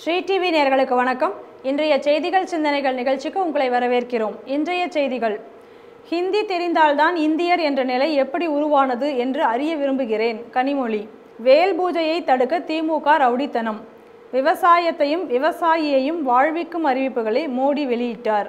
Sri TV நேயர்களுக்கு வணக்கம். இன்றைய செய்திகள் சிந்தனைகள் நிகழ்ச்சிக்கு உங்களை வரவேற்கிறோம். இன்றைய செய்திகள்: ஹிந்தி தெரிந்தால்தான் இந்தியர் என்ற நிலை எப்படி உருவானது என்று அறிய விரும்புகிறேன். கனிமொழி. வேல்பூஜையை தடுக்க திமுக ரவுடித்தனம். விவசாயத்தையும் விவசாயியையும் வாழ்விக்கும் அறிவிப்புகளை மோடி வெளியிட்டார்.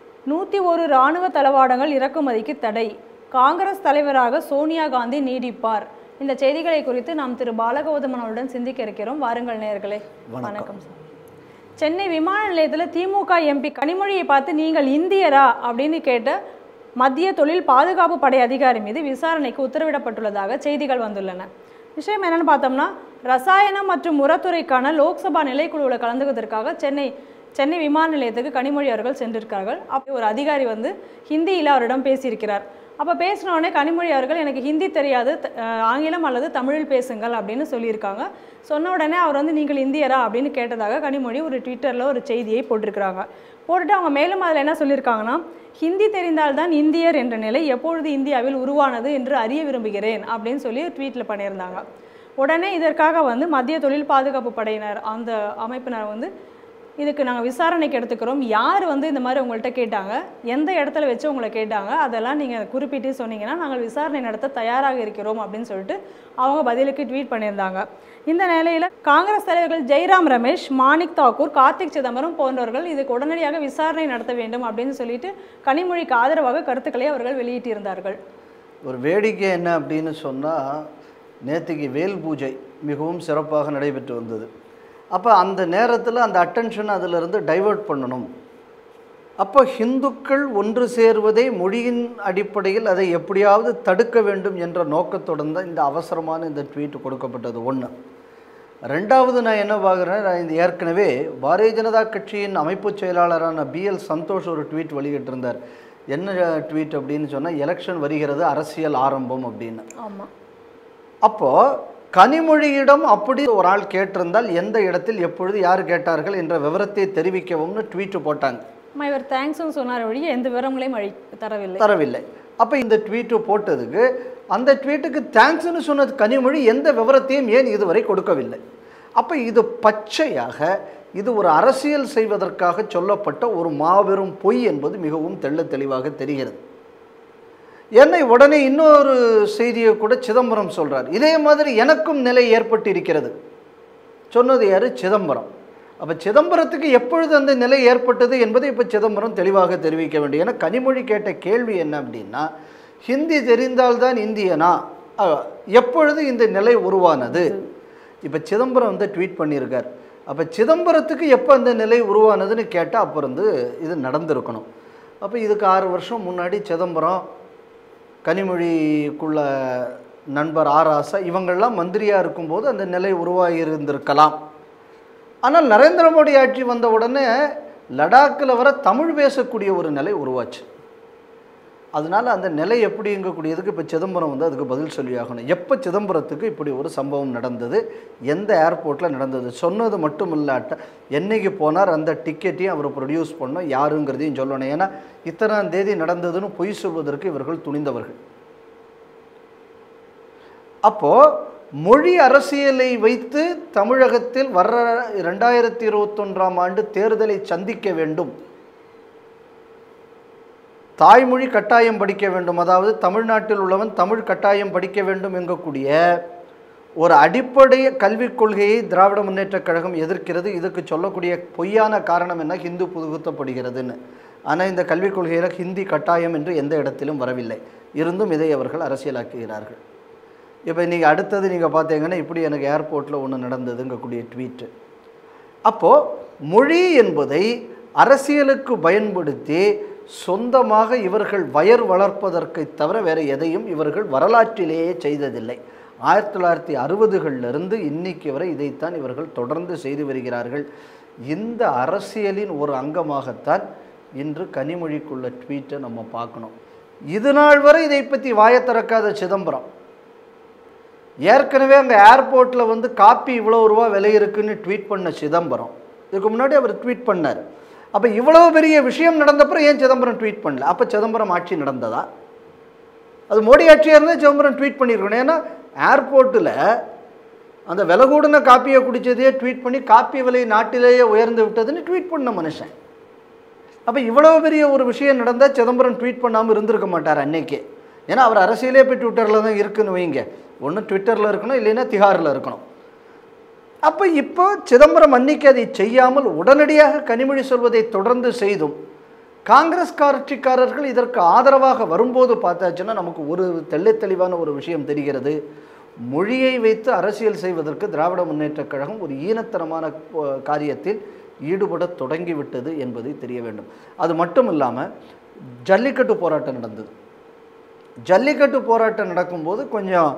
101 இராணுவ தளவாடங்கள் இறக்குமதிக்கு தடை. காங்கிரஸ் தலைவராக சோனியா காந்தி நீடிப்பார். இந்த செய்திகளை குறித்து நாம் திரு பாலகௌதமனுடன் சிந்திக்க இருக்கிறோம். வாருங்கள் நேயர்களே. வணக்கம். சென்னை விமான நிலையத்தில் திமுக எம்பி கனிமொழியை பார்த்து நீங்கள் இந்தியரா அப்படின்னு கேட்ட மத்திய தொழில் பாதுகாப்பு படை அதிகாரி மீது விசாரணைக்கு உத்தரவிடப்பட்டுள்ளதாக செய்திகள் வந்துள்ளன. விஷயம் என்னன்னு பார்த்தோம்னா, ரசாயனம் மற்றும் உரத்துறைக்கான லோக்சபா நிலைக்குழுவில் கலந்துக்கிறதுக்காக சென்னை விமான நிலையத்துக்கு கனிமொழி அவர்கள் சென்றிருக்கார்கள். அப்போ ஒரு அதிகாரி ஹிந்தியில் அவரிடம் பேசியிருக்கிறார். அப்போ பேசினோடனே கனிமொழி அவர்கள் எனக்கு ஹிந்தி தெரியாது, ஆங்கிலம் அல்லது தமிழில் பேசுங்கள் அப்படின்னு சொல்லியிருக்காங்க. சொன்ன உடனே அவர் நீங்கள் இந்தியரா அப்படின்னு கேட்டதாக கனிமொழி ஒரு ட்விட்டரில் ஒரு செய்தியை போட்டிருக்கிறாங்க. போட்டுட்டு அவங்க மேலும் அதில் என்ன சொல்லியிருக்காங்கன்னா, ஹிந்தி தெரிந்தால்தான் இந்தியர் என்ற நிலை எப்பொழுது இந்தியாவில் உருவானது என்று அறிய விரும்புகிறேன் அப்படின்னு சொல்லி ட்வீட்டில் பண்ணியிருந்தாங்க. உடனே இதற்காக மத்திய தொழில் பாதுகாப்பு படையினர் அந்த அமைப்பினர் இதுக்கு நாங்கள் விசாரணைக்கு எடுத்துக்கிறோம். யார் இந்த மாதிரி உங்கள்கிட்ட கேட்டாங்க, எந்த இடத்துல வச்சு உங்களை கேட்டாங்க, அதெல்லாம் நீங்கள் குறிப்பிட்டு சொன்னீங்கன்னா நாங்கள் விசாரணை நடத்த தயாராக இருக்கிறோம் அப்படின்னு சொல்லிட்டு அவங்க பதிலுக்கு ட்வீட் பண்ணியிருந்தாங்க. இந்த நிலையில் காங்கிரஸ் தலைவர்கள் ஜெய்ராம் ரமேஷ், மாணிக் தாக்கூர், கார்த்திக் சிதம்பரம் போன்றவர்கள் இதுக்கு உடனடியாக விசாரணை நடத்த வேண்டும் அப்படின்னு சொல்லிட்டு கனிமொழிக்கு ஆதரவாக கருத்துக்களை அவர்கள் வெளியிட்டிருந்தார்கள். ஒரு வேடிக்கை என்ன அப்படின்னு சொன்னால், நேற்றுக்கு வேல்பூஜை மிகவும் சிறப்பாக நடைபெற்று வந்தது. அப்போ அந்த நேரத்தில் அந்த அட்டென்ஷனை அதிலிருந்து டைவர்ட் பண்ணணும். அப்போ ஹிந்துக்கள் ஒன்று சேர்வதை மொழியின் அடிப்படையில் அதை எப்படியாவது தடுக்க வேண்டும் என்ற நோக்கத்துடன் தான் இந்த அவசரமான இந்த ட்வீட் கொடுக்கப்பட்டது. ஒன்று. ரெண்டாவது நான் என்ன பார்க்குறேன், நான் இந்த ஏற்கனவே பாரதிய ஜனதா கட்சியின் அமைப்பு செயலாளரான பிஎல் சந்தோஷ் ஒரு ட்வீட் வெளியிட்டிருந்தார். என்ன ட்வீட் அப்படின்னு சொன்னால், எலெக்ஷன் வருகிறது, அரசியல் ஆரம்பம் அப்படின்னு. ஆமாம். அப்போது கனிமொழியிடம் அப்படி ஒரு ஆள் கேட்டிருந்தால் எந்த இடத்தில் எப்பொழுது யார் கேட்டார்கள் என்ற விவரத்தை தெரிவிக்கவும்னு ட்வீட்டு போட்டாங்க. இவர் தேங்க்ஸ்னு சொன்னார் ஒழிய எந்த விவரங்களையும் தரவில்லை. அப்போ இந்த ட்வீட்டு போட்டதுக்கு, அந்த ட்வீட்டுக்கு தேங்க்ஸ்னு சொன்னது கனிமொழி எந்த விவரத்தையும் ஏன் இதுவரை கொடுக்கவில்லை. அப்போ இது பச்சையாக இது ஒரு அரசியல் செய்வதற்காக சொல்லப்பட்ட ஒரு மாபெரும் பொய் என்பது மிகவும் தெளிவாக தெரிகிறது. என்னை உடனே இன்னொரு செய்தியை கூட சிதம்பரம் சொல்கிறார். இதே மாதிரி எனக்கும் நிலை ஏற்பட்டு இருக்கிறது. சொன்னது யார்? சிதம்பரம். அப்போ சிதம்பரத்துக்கு எப்பொழுது அந்த நிலை ஏற்பட்டது என்பதை இப்போ சிதம்பரம் தெளிவாக தெரிவிக்க வேண்டும். ஏன்னா கனிமொழி கேட்ட கேள்வி என்ன அப்படின்னா, ஹிந்தி தெரிந்தால்தான் இந்தியனா, எப்பொழுது இந்த நிலை உருவானது? இப்போ சிதம்பரம் ட்வீட் பண்ணியிருக்கார். அப்போ சிதம்பரத்துக்கு எப்போ அந்த நிலை உருவானதுன்னு கேட்டால் அப்போ இது நடந்திருக்கணும். அப்போ இதுக்கு 6 வருஷம் முன்னாடி சிதம்பரம், கனிமொழிக்குள்ள நண்பர் ஆராசா இவங்கள்லாம் மந்திரியாக இருக்கும்போது அந்த நிலை உருவாகி இருந்திருக்கலாம். ஆனால் நரேந்திர மோடி ஆட்சி வந்த உடனே லடாக்கில் வர தமிழ் பேசக்கூடிய ஒரு நிலை உருவாச்சு. அதனால் அந்த நிலை எப்படிங்கக்கூடியதுக்கு இப்போ சிதம்பரம் அதுக்கு பதில் சொல்லி ஆகணும். எப்போ சிதம்பரத்துக்கு இப்படி ஒரு சம்பவம் நடந்தது, எந்த ஏர்போர்ட்டில் நடந்தது, சொன்னது மட்டும் இல்லாட்ட என்னைக்கு போனார், அந்த டிக்கெட்டையும் அவர் ப்ரொடியூஸ் பண்ணோம், யாருங்கிறதையும் சொல்லணும். ஏன்னா இத்தனாம் தேதி நடந்ததுன்னு பொய் சொல்வதற்கு இவர்கள் துணிந்தவர்கள். அப்போது மொழி அரசியலை வைத்து தமிழகத்தில் வர்ற 2021ஆம் ஆண்டு தேர்தலை சந்திக்க வேண்டும், தாய்மொழி கட்டாயம் படிக்க வேண்டும், அதாவது தமிழ்நாட்டில் உள்ளவன் தமிழ் கட்டாயம் படிக்க வேண்டும் என்கக்கூடிய ஒரு அடிப்படை கல்விக் கொள்கையை திராவிட முன்னேற்றக் கழகம் எதிர்க்கிறது. இதுக்கு சொல்லக்கூடிய பொய்யான காரணம் என்ன, ஹிந்து புகுத்தப்படுகிறதுன்னு. ஆனால் இந்த கல்விக் கொள்கையில் ஹிந்தி கட்டாயம் என்று எந்த இடத்திலும் வரவில்லை. இருந்தும் இதை அவர்கள் அரசியலாக்குகிறார்கள். இப்போ நீங்கள் அடுத்தது நீங்கள் பார்த்தீங்கன்னா, இப்படி எனக்கு ஏர்போர்ட்டில் ஒன்று நடந்ததுங்கக்கூடிய ட்வீட்டு. அப்போது மொழி என்பதை அரசியலுக்கு பயன்படுத்தி சொந்தமாக இவர்கள் வயர் வளர்ப்பதற்கு தவிர வேறு எதையும் இவர்கள் வரலாற்றிலேயே செய்ததில்லை. 1960களிலிருந்து இன்னைக்கு வரை இதைத்தான் இவர்கள் தொடர்ந்து செய்து வருகிறார்கள். இந்த அரசியலின் ஒரு அங்கமாகத்தான் இன்று கனிமொழிக்குள்ள ட்வீட்டை நம்ம பார்க்கணும். இது நாள் வரை இதை பற்றி வாயை திறக்காத சிதம்பரம், ஏற்கனவே அங்கே ஏர்போர்ட்டில் காப்பி இவ்வளோ ரூபா விலை இருக்குன்னு ட்வீட் பண்ண சிதம்பரம், இதுக்கு முன்னாடி அவர் ட்வீட் பண்ணார். அப்போ இவ்வளோ பெரிய விஷயம் நடந்தப்பறம் ஏன் சிதம்பரம் ட்வீட் பண்ணல? அப்போ சிதம்பரம் ஆட்சி நடந்ததா? அது மோடி ஆட்சியாக இருந்தால் சிதம்பரம் ட்வீட் பண்ணியிருக்கணும். ஏன்னா ஏர்போர்ட்டில் அந்த விலை கூடின காப்பியை குடித்ததையே ட்வீட் பண்ணி காப்பி விலை நாட்டிலேயே உயர்ந்து விட்டதுன்னு ட்வீட் பண்ண மனுஷன். அப்போ இவ்வளோ பெரிய ஒரு விஷயம் நடந்தால் சிதம்பரம் ட்வீட் பண்ணாமல் இருந்திருக்க மாட்டார் அன்னைக்கே. ஏன்னா அவர் அரசியலே போய் ட்விட்டரில் தான் இருக்குன்னு வைங்க. ஒன்று ட்விட்டரில் இருக்கணும், இல்லைன்னா திகாரில் இருக்கணும். அப்போ இப்போ சிதம்பரம் அன்னைக்கு அதை செய்யாமல் உடனடியாக கனிமொழி சொல்வதை தொடர்ந்து செய்தும் காங்கிரஸ் கட்சிக்காரர்கள் இதற்கு ஆதரவாக வரும்போது பார்த்தாச்சுன்னா நமக்கு ஒரு தெளிவான ஒரு விஷயம் தெரிகிறது. மொழியை வைத்து அரசியல் செய்வதற்கு திராவிட முன்னேற்றக் கழகம் ஒரு ஈனத்தனமான காரியத்தில் ஈடுபட தொடங்கிவிட்டது என்பதை தெரிய வேண்டும். அது மட்டும் இல்லாமல் ஜல்லிக்கட்டு போராட்டம் நடந்தது. ஜல்லிக்கட்டு போராட்டம் நடக்கும்போது கொஞ்சம்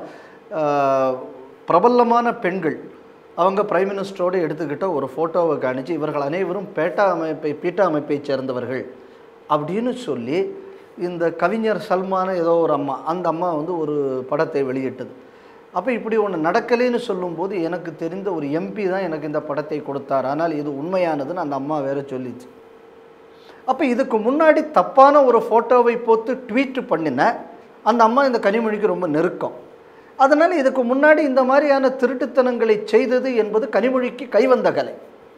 பிரபலமான பெண்கள் அவங்க பிரைம் மினிஸ்டரோடு எடுத்துக்கிட்ட ஒரு ஃபோட்டோவை காணிச்சு இவர்கள் அனைவரும் பீட்டா அமைப்பை சேர்ந்தவர்கள் அப்படின்னு சொல்லி இந்த கவிஞர் சல்மான ஏதோ ஒரு அம்மா, அந்த அம்மா வந்து ஒரு படத்தை வெளியிட்டது. அப்போ இப்படி ஒன்று நடக்கலைன்னு சொல்லும்போது எனக்கு தெரிந்த ஒரு எம்பி தான் எனக்கு இந்த படத்தை கொடுத்தார், ஆனால் இது உண்மையானதுன்னு அந்த அம்மா வேற சொல்லிச்சு. அப்போ இதுக்கு முன்னாடி தப்பான ஒரு ஃபோட்டோவை போட்டு ட்வீட் பண்ணின அந்த அம்மா இந்த கனிமொழிக்கு ரொம்ப நெருக்கம். அதனால் இதுக்கு முன்னாடி இந்த மாதிரியான திருட்டுத்தனங்களை செய்தது என்பது கனிமொழிக்கு கைவந்த கலை.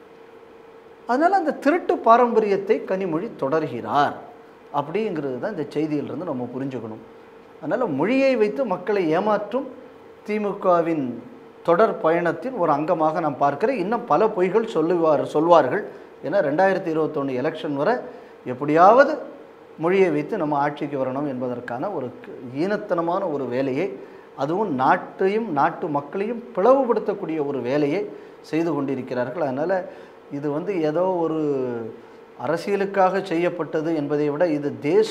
அதனால் அந்த திருட்டு பாரம்பரியத்தை கனிமொழி தொடர்கிறார் அப்படிங்கிறது தான் இந்த செய்தியிலிருந்து நம்ம புரிஞ்சுக்கணும். அதனால் மொழியை வைத்து மக்களை ஏமாற்றும் திமுகவின் தொடர் பயணத்தின் ஒரு அங்கமாக நான் பார்க்கிறேன். இன்னும் பல பொய்கள் சொல்வார்கள். ஏன்னா 2021 எலெக்ஷன் வரை எப்படியாவது மொழியை வைத்து நம்ம ஆட்சிக்கு வரணும் என்பதற்கான ஒரு ஈனத்தனமான ஒரு வேலையை, அதுவும் நாட்டையும் நாட்டு மக்களையும் பிளவுபடுத்தக்கூடிய ஒரு வேலையை செய்து கொண்டிருக்கிறார்கள். அதனால் இது வந்து ஏதோ ஒரு அரசியலுக்காக செய்யப்பட்டது என்பதை விட இது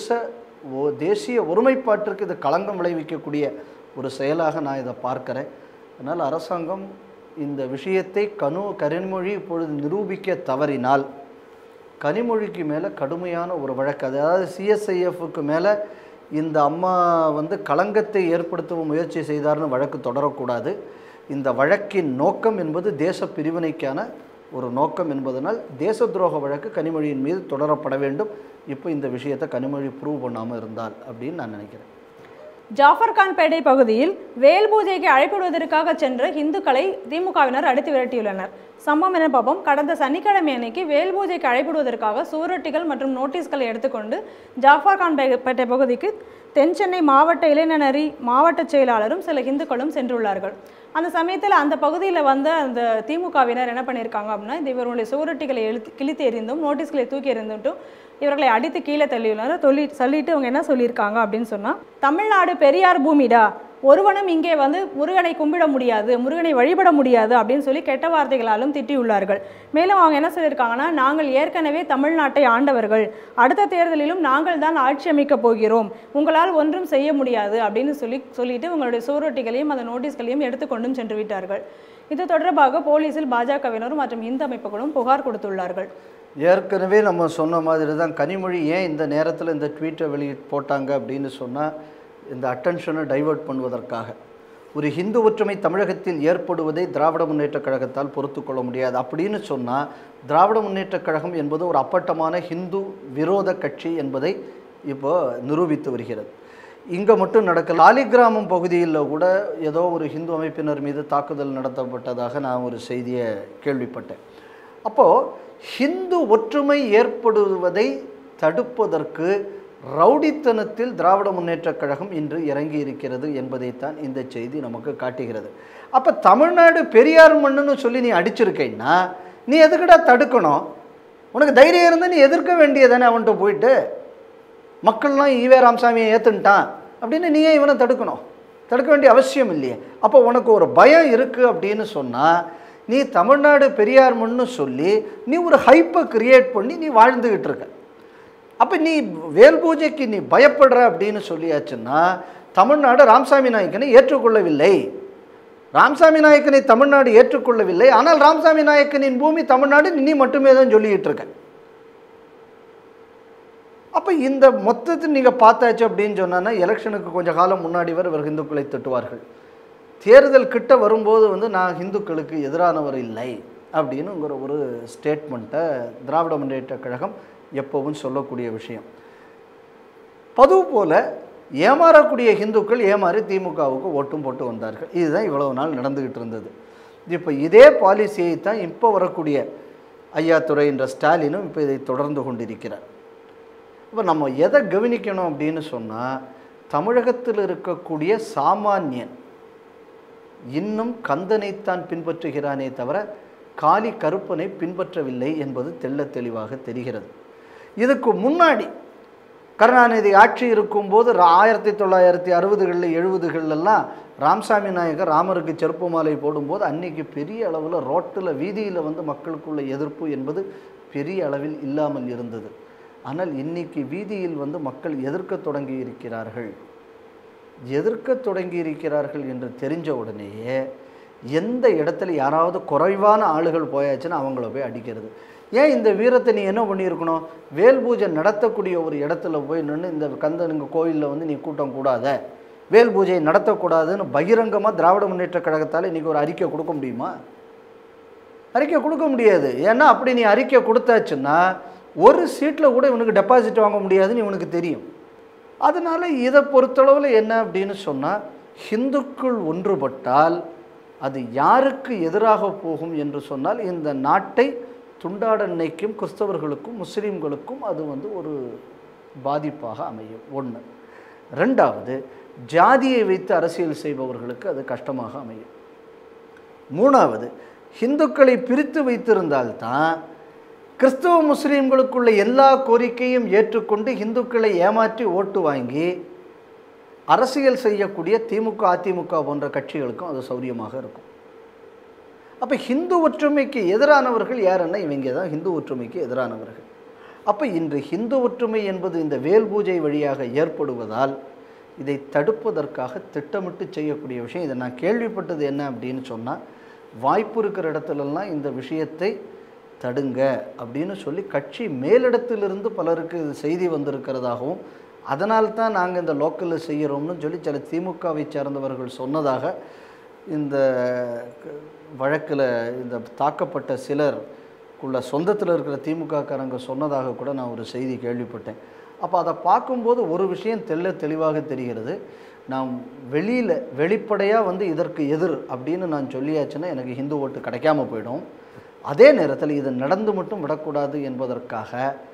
தேசிய ஒருமைப்பாட்டிற்கு இது களங்கம் விளைவிக்கக்கூடிய ஒரு செயலாக நான் இதை பார்க்கிறேன். அதனால் அரசாங்கம் இந்த விஷயத்தை கனிமொழி இப்பொழுது நிரூபிக்க தவறினால் கனிமொழிக்கு மேலே கடுமையான ஒரு வழக்கு, அதாவது சிஎஸ்ஐஎஃப்க்கு மேலே இந்த அம்மா வந்து களங்கத்தை ஏற்படுத்தவும் முயற்சி செய்தார்னு வழக்கு தொடரக்கூடாது. இந்த வழக்கின் நோக்கம் என்பது தேச பிரிவினைக்கான ஒரு நோக்கம் என்பதனால் தேச துரோக வழக்கு கனிமொழியின் மீது தொடரப்பட வேண்டும். இப்போ இந்த விஷயத்தை கனிமொழி ப்ரூவ் பண்ணாமல் இருந்தால் அப்படின்னு நான் நினைக்கிறேன். ஜாஃபர்கான்பேட்டை பகுதியில் வேல்பூஜைக்கு அழைப்பிடுவதற்காக சென்ற இந்துக்களை திமுகவினர் அடித்து விரட்டியுள்ளனர். சம்பவம் என பார்ப்போம். கடந்த சனிக்கிழமை அன்னைக்கு வேல்பூஜைக்கு அழைப்பிடுவதற்காக சுவரொட்டிகள் மற்றும் நோட்டீஸ்களை எடுத்துக்கொண்டு ஜாஃபர்கான்பேட்டை பகுதிக்கு தென் சென்னை மாவட்ட இளைஞரணி மாவட்ட செயலாளரும் சில இந்துக்களும் சென்றுள்ளார்கள். அந்த சமயத்தில் அந்த பகுதியில் வந்த அந்த திமுகவினர் என்ன பண்ணியிருக்காங்க அப்படின்னா, இந்த இவர்களுடைய சுவரொட்டிகளை கிழித்து எறிந்தும் நோட்டீஸ்களை தூக்கி எறிந்துட்டும் இவர்களை அடித்து கீழே தள்ளியுள்ளனர். சொல்லிட்டு அவங்க என்ன சொல்லியிருக்காங்க அப்படின்னு சொன்னால், தமிழ்நாடு பெரியார் பூமிடா, ஒருவனும் இங்கே வந்து முருகனை கும்பிட முடியாது, முருகனை வழிபட முடியாது அப்படின்னு சொல்லி கெட்ட வார்த்தைகளாலும் திட்டியுள்ளார்கள். மேலும் அவங்க என்ன சொல்லியிருக்காங்கன்னா, நாங்கள் ஏற்கனவே தமிழ்நாட்டை ஆண்டவர்கள், அடுத்த தேர்தலிலும் நாங்கள் தான் ஆட்சி அமைக்கப் போகிறோம், உங்களால் ஒன்றும் செய்ய முடியாது அப்படின்னு சொல்லிட்டு உங்களுடைய சுவரொட்டிகளையும் அந்த நோட்டீஸ்களையும் எடுத்துக்கொண்டும் சென்று விட்டார்கள். இது தொடர்பாக போலீசில் பாஜகவினரும் மற்றும் இந்து அமைப்புகளும் புகார் கொடுத்துள்ளார்கள். ஏற்கனவே நம்ம சொன்ன மாதிரி தான் கனிமொழி ஏன் இந்த நேரத்தில் இந்த ட்வீட்டை போட்டாங்க அப்படின்னு சொன்னால், இந்த அட்டென்ஷனை டைவர்ட் பண்ணுவதற்காக. ஒரு ஹிந்து ஒற்றுமை தமிழகத்தில் ஏற்படுவதை திராவிட முன்னேற்றக் கழகத்தால் பொறுத்து கொள்ள முடியாது அப்படின்னு சொன்னால், திராவிட முன்னேற்றக் கழகம் என்பது ஒரு அப்பட்டமான ஹிந்து விரோத கட்சி என்பதை இப்போ நிரூபித்து வருகிறது. இங்கே மட்டும் நடக்கல, சாலிகிராமம் பகுதியில் கூட ஏதோ ஒரு ஹிந்து அமைப்பினர் மீது தாக்குதல் நடத்தப்பட்டதாக நான் ஒரு செய்தியை கேள்விப்பட்டேன். அப்போது ஹிந்து ஒற்றுமை ஏற்படுவதை தடுப்பதற்கு ரவுடித்தனத்தில் திராவிட முன்னேற்றக் கழகம் இன்று இறங்கி இருக்கிறது என்பதைத்தான் இந்த செய்தி நமக்கு காட்டுகிறது. அப்போ தமிழ்நாடு பெரியார் மண்ணுன்னு சொல்லி நீ அடிச்சிருக்கேன்னா நீ எதுக்குடா தடுக்கணும்? உனக்கு தைரியம் இருந்தால் நீ எதிர்க்க வேண்டியதானே அவன்கிட்ட போயிட்டு. மக்கள்லாம் ஈவே ராமசாமியை ஏற்றுன்ட்டான் அப்படின்னு நீ ஏன் இவனை தடுக்கணும்? தடுக்க வேண்டிய அவசியம் இல்லையே. அப்போ உனக்கு ஒரு பயம் இருக்குது அப்படின்னு சொன்னால், நீ தமிழ்நாடு பெரியார் மண்ணுன்னு சொல்லி நீ ஒரு ஹைப்பை கிரியேட் பண்ணி நீ வாழ்ந்துக்கிட்டு இருக்க. அப்போ நீ வேல் பூஜைக்கு நீ பயப்படுற அப்படின்னு சொல்லியாச்சுன்னா, தமிழ்நாடு ராமசாமி நாயக்கனை ஏற்றுக்கொள்ளவில்லை. ராமசாமி நாயக்கனை தமிழ்நாடு ஏற்றுக்கொள்ளவில்லை, ஆனால் ராமசாமி நாயக்கனின் பூமி தமிழ்நாடு நீ மட்டுமே தான் சொல்லிக்கிட்டு இருக்க. அப்போ இந்த மொத்தத்தில் நீங்கள் பார்த்தாச்சு அப்படின்னு சொன்னா, எலெக்ஷனுக்கு கொஞ்சம் காலம் முன்னாடி வரை இவர் இந்துக்களை திட்டுவார்கள். தேர்தல் கிட்ட வரும்போது வந்து நான் இந்துக்களுக்கு எதிரானவர் இல்லை அப்படின்னுங்கிற ஒரு ஸ்டேட்மெண்ட்டை திராவிட முன்னேற்றக் கழகம் எப்பவும் சொல்லக்கூடிய விஷயம். பது போல் ஏமாறக்கூடிய இந்துக்கள் ஏமாறி திமுகவுக்கு ஓட்டும் போட்டு வந்தார்கள். இதுதான் இவ்வளவு நாள் நடந்துக்கிட்டு இருந்தது. இப்போ இதே பாலிசியை தான் இப்போ வரக்கூடிய ஐயாத்துரை என்ற ஸ்டாலினும் இப்போ இதை தொடர்ந்து கொண்டிருக்கிறார். இப்போ நம்ம எதை கவனிக்கணும் அப்படின்னு சொன்னால், தமிழகத்தில் இருக்கக்கூடிய சாமானியன் இன்னும் கந்தனைத்தான் பின்பற்றுகிறானே தவிர காளி கருப்பனை பின்பற்றவில்லை என்பது தெள்ள தெளிவாக தெரிகிறது. இதுக்கு முன்னாடி கருணாநிதி ஆட்சி இருக்கும்போது 1960களில் 70களெல்லாம் ராமசாமி நாயகர் ராமருக்கு செருப்பு மாலை போடும்போது அன்றைக்கி பெரிய அளவில் ரோட்டில் வீதியில் வந்து மக்களுக்குள்ள எதிர்ப்பு என்பது பெரிய அளவில் இல்லாமல் இருந்தது. ஆனால் இன்றைக்கி வீதியில் வந்து மக்கள் எதிர்க்க தொடங்கி இருக்கிறார்கள் என்று தெரிஞ்ச உடனேயே எந்த இடத்துல யாராவது குறைவான ஆளுகள் போயாச்சுன்னா அவங்கள போய் அடிக்கிறது. ஏன் இந்த வீரத்தை நீ என்ன பண்ணியிருக்கணும்? வேல்பூஜை நடத்தக்கூடிய ஒரு இடத்துல போய் நின்று இந்த கந்தனுங்க கோயிலில் வந்து நீ கூட்டம் கூடாத, வேல் பூஜை நடத்தக்கூடாதுன்னு பகிரங்கமாக திராவிட முன்னேற்ற கழகத்தால் இன்றைக்கி ஒரு அறிக்கை கொடுக்க முடியுமா? அறிக்கை கொடுக்க முடியாது. ஏன்னா அப்படி நீ அறிக்கை கொடுத்தாச்சுன்னா ஒரு சீட்டில் கூட இவனுக்கு டெபாசிட் வாங்க முடியாதுன்னு இவனுக்கு தெரியும். அதனால் இதை பொறுத்தளவில் என்ன அப்படின்னு சொன்னால், ஹிந்துக்கள் ஒன்றுபட்டால் அது யாருக்கு எதிராக போகும் என்று சொன்னால், இந்த நாட்டை துண்டாட நினைக்கும் கிறிஸ்தவர்களுக்கும் முஸ்லீம்களுக்கும் அது வந்து ஒரு பாதிப்பாக அமையும். ஒன்று. ரெண்டாவது, ஜாதியை வைத்து அரசியல் செய்பவர்களுக்கு அது கஷ்டமாக அமையும். மூணாவது, இந்துக்களை பிரித்து வைத்திருந்தால்தான் கிறிஸ்தவ முஸ்லீம்களுக்குள்ள எல்லா கோரிக்கையும் ஏற்றுக்கொண்டு இந்துக்களை ஏமாற்றி ஓட்டு வாங்கி அரசியல் செய்யக்கூடிய திமுக அதிமுக போன்ற கட்சிகளுக்கும் அது சௌரியமாக இருக்கும். அப்போ ஹிந்து ஒற்றுமைக்கு எதிரானவர்கள் யாருன்னா இவங்க தான் ஹிந்து ஒற்றுமைக்கு எதிரானவர்கள். அப்போ இன்று ஹிந்து ஒற்றுமை என்பது இந்த வேல் பூஜை வழியாக ஏற்படுவதால் இதை தடுப்பதற்காக திட்டமிட்டு செய்யக்கூடிய விஷயம். இதை நான் கேள்விப்பட்டது என்ன அப்படின்னு சொன்னால், வாய்ப்பு இருக்கிற இடத்துலலாம் இந்த விஷயத்தை தடுங்க அப்படின்னு சொல்லி கட்சி மேலிடத்திலிருந்து பலருக்கு செய்தி வந்திருக்கிறதாகவும், அதனால்தான் நாங்கள் இந்த லோக்கலில் செய்கிறோம்னு சொல்லி சில திமுகவை சேர்ந்தவர்கள் சொன்னதாக இந்த வழக்கில் இந்த தாக்கப்பட்ட சிலருக்குள்ள சொந்தத்தில் இருக்கிற திமுககாரங்க சொன்னதாக கூட நான் ஒரு செய்தி கேள்விப்பட்டேன். அப்போ அதை பார்க்கும்போது ஒரு விஷயம் தெளிவாக தெரிகிறது. நாம் வெளிப்படையாக வந்து இதற்கு எதிர் அப்படின்னு நான் சொல்லியாச்சுன்னா எனக்கு ஹிந்து ஓட்டு கிடைக்காம போயிடும். அதே நேரத்தில் இது நடந்து மட்டும் விடக்கூடாது என்பதற்காக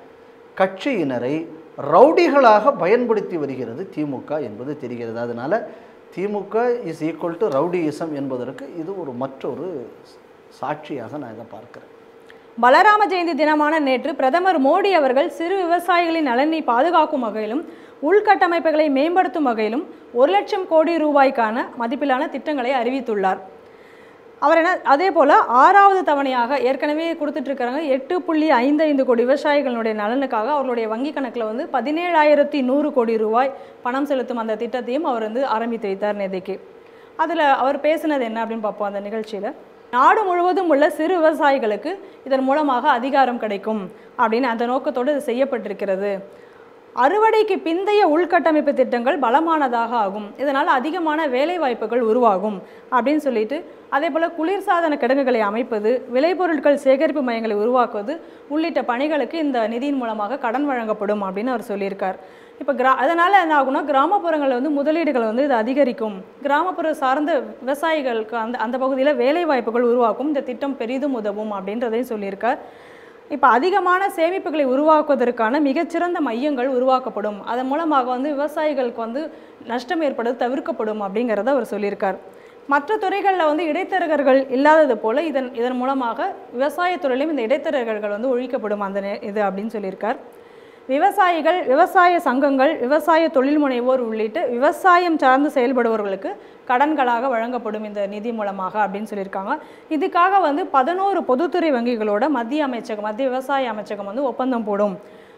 கட்சியினரை ரவுடிகளாக பயன்படுத்தி வருகிறது திமுக என்பது தெரிகிறது. அதனால் DMK is equal to rowdyism என்பதற்கு இது ஒரு மற்றொரு சாட்சியாக நான் இதை பார்க்கிறேன். பலராம ஜெயந்தி தினமான நேற்று பிரதமர் மோடி அவர்கள் சிறு விவசாயிகளின் நலனை பாதுகாக்கும் வகையிலும் உள்கட்டமைப்புகளை மேம்படுத்தும் வகையிலும் 1 லட்சம் கோடி ரூபாய்க்கான மதிப்பிலான திட்டங்களை அறிவித்துள்ளார். அவர் என்ன அதே போல் 6வது தவணையாக ஏற்கனவே கொடுத்துட்ருக்காங்க 8.55 கோடி விவசாயிகளுடைய நலனுக்காக அவர்களுடைய வங்கி கணக்கில் வந்து 17,100 கோடி ரூபாய் பணம் செலுத்தும் அந்த திட்டத்தையும் அவர் வந்து ஆரம்பித்து வைத்தார் நேதைக்கு. அதில் அவர் பேசினது என்ன அப்படின்னு பார்ப்போம். அந்த நிகழ்ச்சியில் நாடு முழுவதும் உள்ள சிறு விவசாயிகளுக்கு இதன் மூலமாக அதிகாரம் கிடைக்கும் அப்படின்னு அந்த நோக்கத்தோடு இது செய்யப்பட்டிருக்கிறது. அறுவடைக்கு பிந்தைய உள்கட்டமைப்பு திட்டங்கள் பலமானதாக ஆகும், இதனால் அதிகமான வேலை வாய்ப்புகள் உருவாகும் அப்படின்னு சொல்லிட்டு, அதே போல் குளிர்சாதன கிடங்குகளை அமைப்பது, விளைபொருட்கள் சேகரிப்பு மையங்களை உருவாக்குவது உள்ளிட்ட பணிகளுக்கு இந்த நிதியின் மூலமாக கடன் வழங்கப்படும் அப்படின்னு அவர் சொல்லியிருக்கார். இப்போ அதனால் என்ன ஆகும்னா, கிராமப்புறங்களில் வந்து முதலீடுகள் வந்து இது அதிகரிக்கும், கிராமப்புற சார்ந்த விவசாயிகளுக்கு அந்த பகுதியில் வேலை வாய்ப்புகள் உருவாக்கும், இந்த திட்டம் பெரிதும் உதவும் அப்படின்றதையும் சொல்லியிருக்கார். இப்போ அதிகமான சேமிப்புகளை உருவாக்குவதற்கான மிகச்சிறந்த மையங்கள் உருவாக்கப்படும், அதன் மூலமாக வந்து விவசாயிகளுக்கு வந்து நஷ்டம் ஏற்படுவது தவிர்க்கப்படும் அப்படிங்கிறத அவர் சொல்லியிருக்கார். மற்ற துறைகளில் வந்து இடைத்தரகர்கள் இல்லாதது போல் இதன் மூலமாக விவசாயத்துறையிலும் இந்த இடைத்தரகர்கள் வந்து ஒழிக்கப்படும் இது அப்படின்னு சொல்லியிருக்கார். விவசாயிகள், விவசாய சங்கங்கள், விவசாய தொழில் முனைவோர் உள்ளிட்ட விவசாயம் சார்ந்து செயல்படுபவர்களுக்கு கடன்களாக வழங்கப்படும் இந்த நிதி மூலமாக அப்படின்னு சொல்லியிருக்காங்க. இதுக்காக வந்து 11 பொதுத்துறை வங்கிகளோட மத்திய விவசாய அமைச்சகம் வந்து ஒப்பந்தம் போடும்.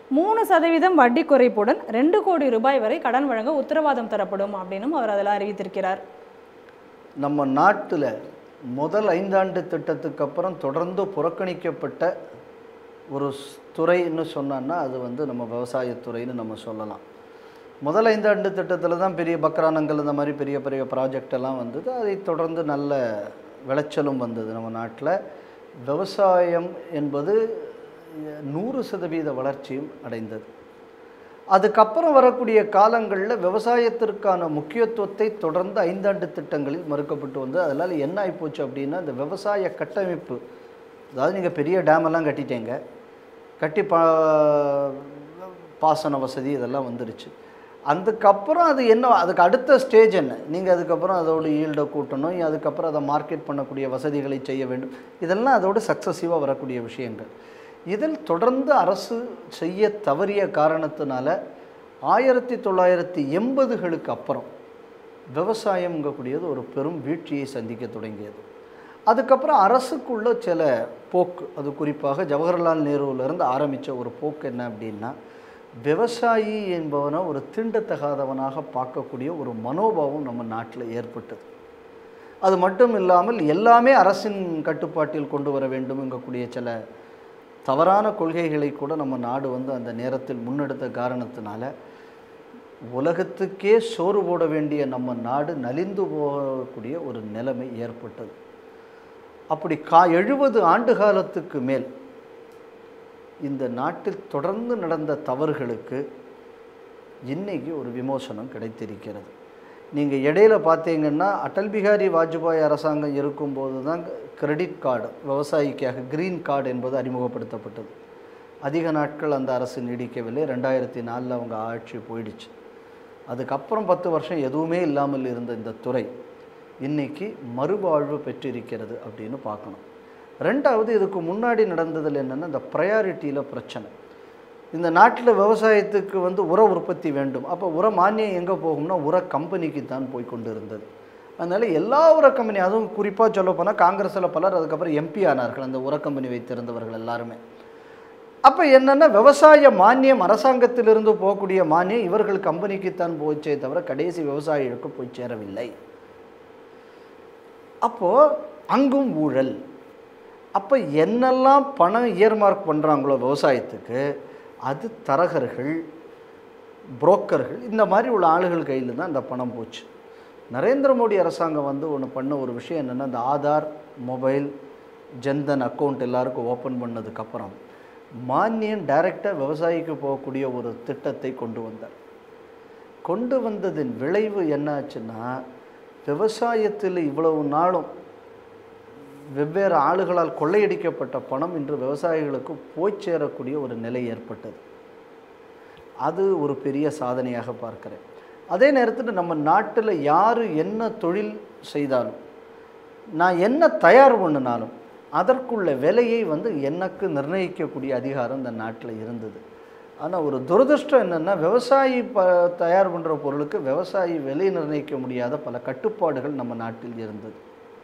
3% வட்டி குறைப்புடன் 2 கோடி ரூபாய் வரை கடன் வழங்க உத்தரவாதம் தரப்படும் அப்படின்னும் அவர் அதில் அறிவித்திருக்கிறார். நம்ம நாட்டில் முதல் 5 ஆண்டு திட்டத்துக்கு அப்புறம் தொடர்ந்து புறக்கணிக்கப்பட்ட ஒரு துறைன்னு சொன்னான்னா அது வந்து நம்ம விவசாயத்துறைன்னு நம்ம சொல்லலாம். முதல் 5 ஆண்டு திட்டத்தில் தான் பெரிய பக்ரானங்கள் இந்த மாதிரி பெரிய பெரிய ப்ராஜெக்ட் எல்லாம் வந்தது. அதை தொடர்ந்து நல்ல விளைச்சலும் வந்தது. நம்ம நாட்டில் விவசாயம் என்பது 100% வளர்ச்சியும் அடைந்தது. அதுக்கப்புறம் வரக்கூடிய காலங்களில் விவசாயத்திற்கான முக்கியத்துவத்தை தொடர்ந்து 5 ஆண்டு திட்டங்களில் மறுக்கப்பட்டு வந்து அதனால் என்ன ஆகிப்போச்சு அப்படின்னா இந்த விவசாய கட்டமைப்பு, அதாவது நீங்கள் பெரிய டேமெல்லாம் கட்டிட்டீங்க, கட்டி பாசன வசதி இதெல்லாம் வந்துருச்சு. அதுக்கப்புறம் அது என்ன, அதுக்கு அடுத்த ஸ்டேஜ் என்ன, நீங்கள் அதுக்கப்புறம் அதோட ஈல்டை கூட்டணும், அதுக்கப்புறம் அதை மார்க்கெட் பண்ணக்கூடிய வசதிகளை செய்ய வேண்டும். இதெல்லாம் அதோட சக்ஸஸிவாக வரக்கூடிய விஷயங்கள். இதில் தொடர்ந்து அரசு செய்ய தவறிய காரணத்தினால 1980களுக்கு அப்புறம் விவசாயம்ங்கக்கூடியது ஒரு பெரும் வீழ்ச்சியை சந்திக்க தொடங்கியது. அதுக்கப்புறம் அரசுக்குள்ள சில போக்கு, அது குறிப்பாக ஜவஹர்லால் நேருவிலிருந்து ஆரம்பித்த ஒரு போக்கு என்ன அப்படின்னா, விவசாயி என்பவனை ஒரு தீண்டத்தகாதவனாக பார்க்கக்கூடிய ஒரு மனோபாவம் நம்ம நாட்டில் ஏற்பட்டது. அது மட்டும் இல்லாமல் எல்லாமே அரசின் கட்டுப்பாட்டில் கொண்டு வர வேண்டும்ங்கக்கூடிய சில தவறான கொள்கைகளை கூட நம்ம நாடு வந்து அந்த நேரத்தில் முன்னெடுத்த காரணத்தினால உலகத்துக்கே சோறு போட வேண்டிய நம்ம நாடு நலிந்து போகக்கூடிய ஒரு நிலைமை ஏற்பட்டது. அப்படி 70 ஆண்டு காலத்துக்கு மேல் இந்த நாட்டில் தொடர்ந்து நடந்த தவறுகளுக்கு இன்னைக்கு ஒரு விமோசனம் கிடைத்திருக்கிறது. நீங்கள் இடையில பார்த்தீங்கன்னா அடல் பிஹாரி வாஜ்பாய் அரசாங்கம் இருக்கும்போது தான் கிரெடிட் கார்டு விவசாயிக்காக கிரீன் கார்டு என்பது அறிமுகப்படுத்தப்பட்டது. அதிக நாட்கள் அந்த அரசு நீடிக்கவில்லை. 2004 அவங்க ஆட்சி போயிடுச்சு. அதுக்கப்புறம் 10 வருஷம் எதுவுமே இல்லாமல் இருந்த இந்த துறை இன்றைக்கி மறுவாழ்வு பெற்றிருக்கிறது அப்படின்னு பார்க்கணும். ரெண்டாவது, இதுக்கு முன்னாடி நடந்ததில் என்னென்னா இந்த ப்ரையாரிட்டியில் பிரச்சனை. இந்த நாட்டில் விவசாயத்துக்கு வந்து உர உற்பத்தி வேண்டும். அப்போ உர மானியம் எங்கே போகும்னா உர கம்பெனிக்கு தான் போய் கொண்டு இருந்தது. அதனால் எல்லா உர கம்பெனி, அதுவும் குறிப்பாக சொல்ல போனால் காங்கிரஸில் பலர் அதுக்கப்புறம் எம்பி ஆனார்கள் அந்த உர கம்பெனி வைத்திருந்தவர்கள் எல்லாருமே. அப்போ என்னென்னா விவசாய மானியம் அரசாங்கத்திலிருந்து போகக்கூடிய மானியம் இவர்கள் கம்பெனிக்குத்தான் போச்சே தவிர கடைசி விவசாயிகளுக்கு போய் சேரவில்லை. அப்போது அங்கும் ஊழல். அப்போ என்னெல்லாம் பணம் இயர்மார்க் பண்ணுறாங்களோ விவசாயத்துக்கு, அது தரகர்கள், புரோக்கர்கள், இந்த மாதிரி உள்ள ஆளுகள் கையில் தான் இந்த பணம் போச்சு. நரேந்திர மோடி அரசாங்கம் வந்து ஒன்று பண்ண ஒரு விஷயம் என்னென்னா, இந்த ஆதார், மொபைல், ஜன்தன் அக்கௌண்ட் எல்லாருக்கும் ஓப்பன் பண்ணதுக்கப்புறம் மானியம் டைரெக்டாக விவசாயிக்கு போகக்கூடிய ஒரு திட்டத்தை கொண்டு வந்தார். கொண்டு வந்ததின் விளைவு என்ன ஆச்சுன்னா, விவசாயத்தில் இவ்வளவு நாளும் வெவ்வேறு ஆளுகளால் கொள்ளையடிக்கப்பட்ட பணம் இன்று விவசாயிகளுக்கு போய் சேரக்கூடிய ஒரு நிலை ஏற்பட்டது. அது ஒரு பெரிய சாதனையாக பார்க்கிறேன். அதே நேரத்தில் நம்ம நாட்டில் யார் என்ன தொழில் செய்தாலும், நான் என்ன தயார் பண்ணினாலும் அதற்குள்ள விலையை வந்து எனக்கு நிர்ணயிக்கக்கூடிய அதிகாரம் இந்த நாட்டில் இருந்தது. ஆனால் ஒரு துரதிர்ஷ்டம் என்னென்னா, விவசாயி தயார் பண்ணுற பொருளுக்கு விவசாயி விலை நிர்ணயிக்க முடியாத பல கட்டுப்பாடுகள் நம்ம நாட்டில் இருந்தது.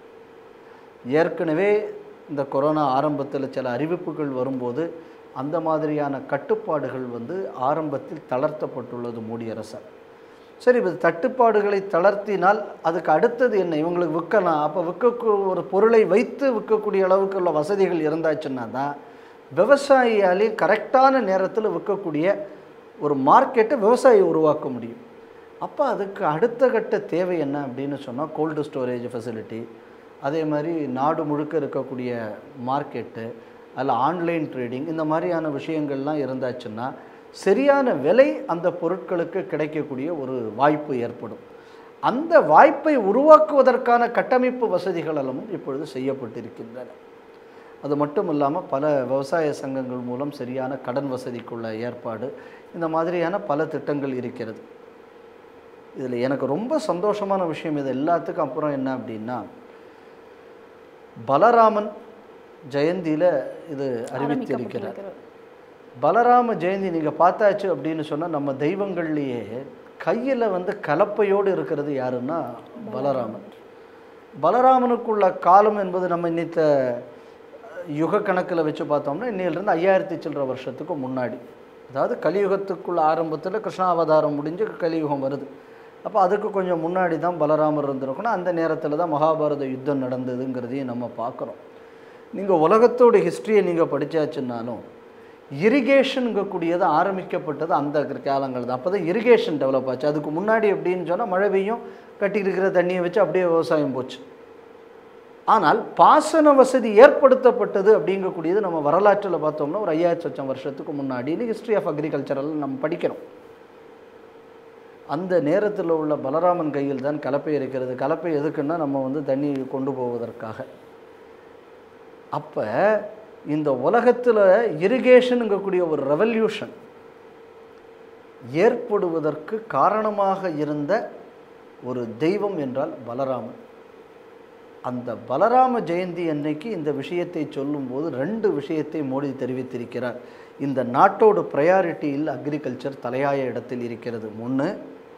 ஏற்கனவே இந்த கொரோனா ஆரம்பத்தில் சில அறிவிப்புகள் வரும்போது அந்த மாதிரியான கட்டுப்பாடுகள் வந்து ஆரம்பத்தில் தளர்த்தப்பட்டுள்ளது மோடி அரசால். சரி, இது தட்டுப்பாடுகளை தளர்த்தினால் அதுக்கு அடுத்தது என்ன, இவங்களுக்கு விற்கலாம். அப்போ ஒரு பொருளை வைத்து விற்கக்கூடிய அளவுக்கு உள்ள வசதிகள் இருந்தாச்சுன்னா தான் விவசாயியாலே கரெக்டான நேரத்தில் விற்கக்கூடிய ஒரு மார்க்கெட்டை விவசாயி உருவாக்க முடியும். அப்போ அதுக்கு அடுத்த கட்ட தேவை என்ன அப்படின்னு சொன்னால், கோல்டு ஸ்டோரேஜ் ஃபெசிலிட்டி, அதே மாதிரி நாடு முழுக்க இருக்கக்கூடிய மார்க்கெட்டு, அதில் ஆன்லைன் ட்ரேடிங், இந்த மாதிரியான விஷயங்கள்லாம் இருந்தாச்சுன்னா சரியான விலை அந்த பொருட்களுக்கு கிடைக்கக்கூடிய ஒரு வாய்ப்பு ஏற்படும். அந்த வாய்ப்பை உருவாக்குவதற்கான கட்டமைப்பு வசதிகளெல்லாம் இப்பொழுது செய்யப்பட்டிருக்கின்றன. அது மட்டும் இல்லாமல் பல விவசாய சங்கங்கள் மூலம் சரியான கடன் வசதிக்குள்ள ஏற்பாடு, இந்த மாதிரியான பல திட்டங்கள் இருக்கிறது. இதில் எனக்கு ரொம்ப சந்தோஷமான விஷயம் இது எல்லாத்துக்கும் அப்புறம் என்ன அப்படின்னா, பலராமன் ஜெயந்தியில் இது அறிவித்திருக்கிறார். பலராம ஜெயந்தி நீங்கள் பார்த்தாச்சு அப்படின்னு சொன்னால், நம்ம தெய்வங்கள்லேயே கையில் வந்து கலப்பையோடு இருக்கிறது யாருன்னா பலராமன். பலராமனுக்குள்ள காலம் என்பது நம்ம இன்னித்த யுக கணக்கில் வச்சு பார்த்தோம்னா இன்னிலிருந்து 5000 சில்லற வருஷத்துக்கு முன்னாடி, அதாவது கலியுகத்துக்குள்ள ஆரம்பத்தில் கிருஷ்ணாவதாரம் முடிஞ்சு கலியுகம் வருது. அப்போ அதுக்கு கொஞ்சம் முன்னாடி தான் பலராமர் இருந்திருக்கணும். அந்த நேரத்தில் தான் மகாபாரத யுத்தம் நடந்ததுங்கிறதையும் நம்ம பார்க்குறோம். நீங்கள் உலகத்தோட ஹிஸ்ட்ரியை நீங்கள் படித்தாச்சுன்னாலும் இரிகேஷனுங்கக்கூடியது ஆரம்பிக்கப்பட்டது அந்த காலங்கள் தான். அப்போ தான் இரிகேஷன் டெவலப் ஆச்சு. அதுக்கு முன்னாடி எப்படின்னு சொன்னால் மழை பெய்யும், கட்டிட்டு இருக்கிற தண்ணியை வச்சு அப்படியே விவசாயம் போச்சு. ஆனால் பாசன வசதி ஏற்படுத்தப்பட்டது அப்படிங்கக்கூடியது நம்ம வரலாற்றில் பார்த்தோம்னா ஒரு 5000 வருஷத்துக்கு முன்னாடின்னு ஹிஸ்ட்ரி ஆஃப் அக்ரிகல்ச்சரல் நம்ம படிக்கிறோம். அந்த நேரத்தில் உள்ள பலராமன் கையில் தான் கலப்பை இருக்கிறது. கலப்பை எதுக்குன்னா நம்ம வந்து தண்ணி கொண்டு போவதற்காக. அப்போ இந்த உலகத்தில் இரிகேஷனுங்கக்கூடிய ஒரு ரெவல்யூஷன் ஏற்படுவதற்கு காரணமாக இருந்த ஒரு தெய்வம் என்றால் பலராமன். அந்த பலராம ஜெயந்தி அன்னைக்கு இந்த விஷயத்தை சொல்லும்போது 2 விஷயத்தை மோடி தெரிவித்திருக்கிறார். இந்த நாட்டோட ப்ரையாரிட்டியில் அக்ரிகல்ச்சர் தலையாய இடத்தில் இருக்கிறது 1.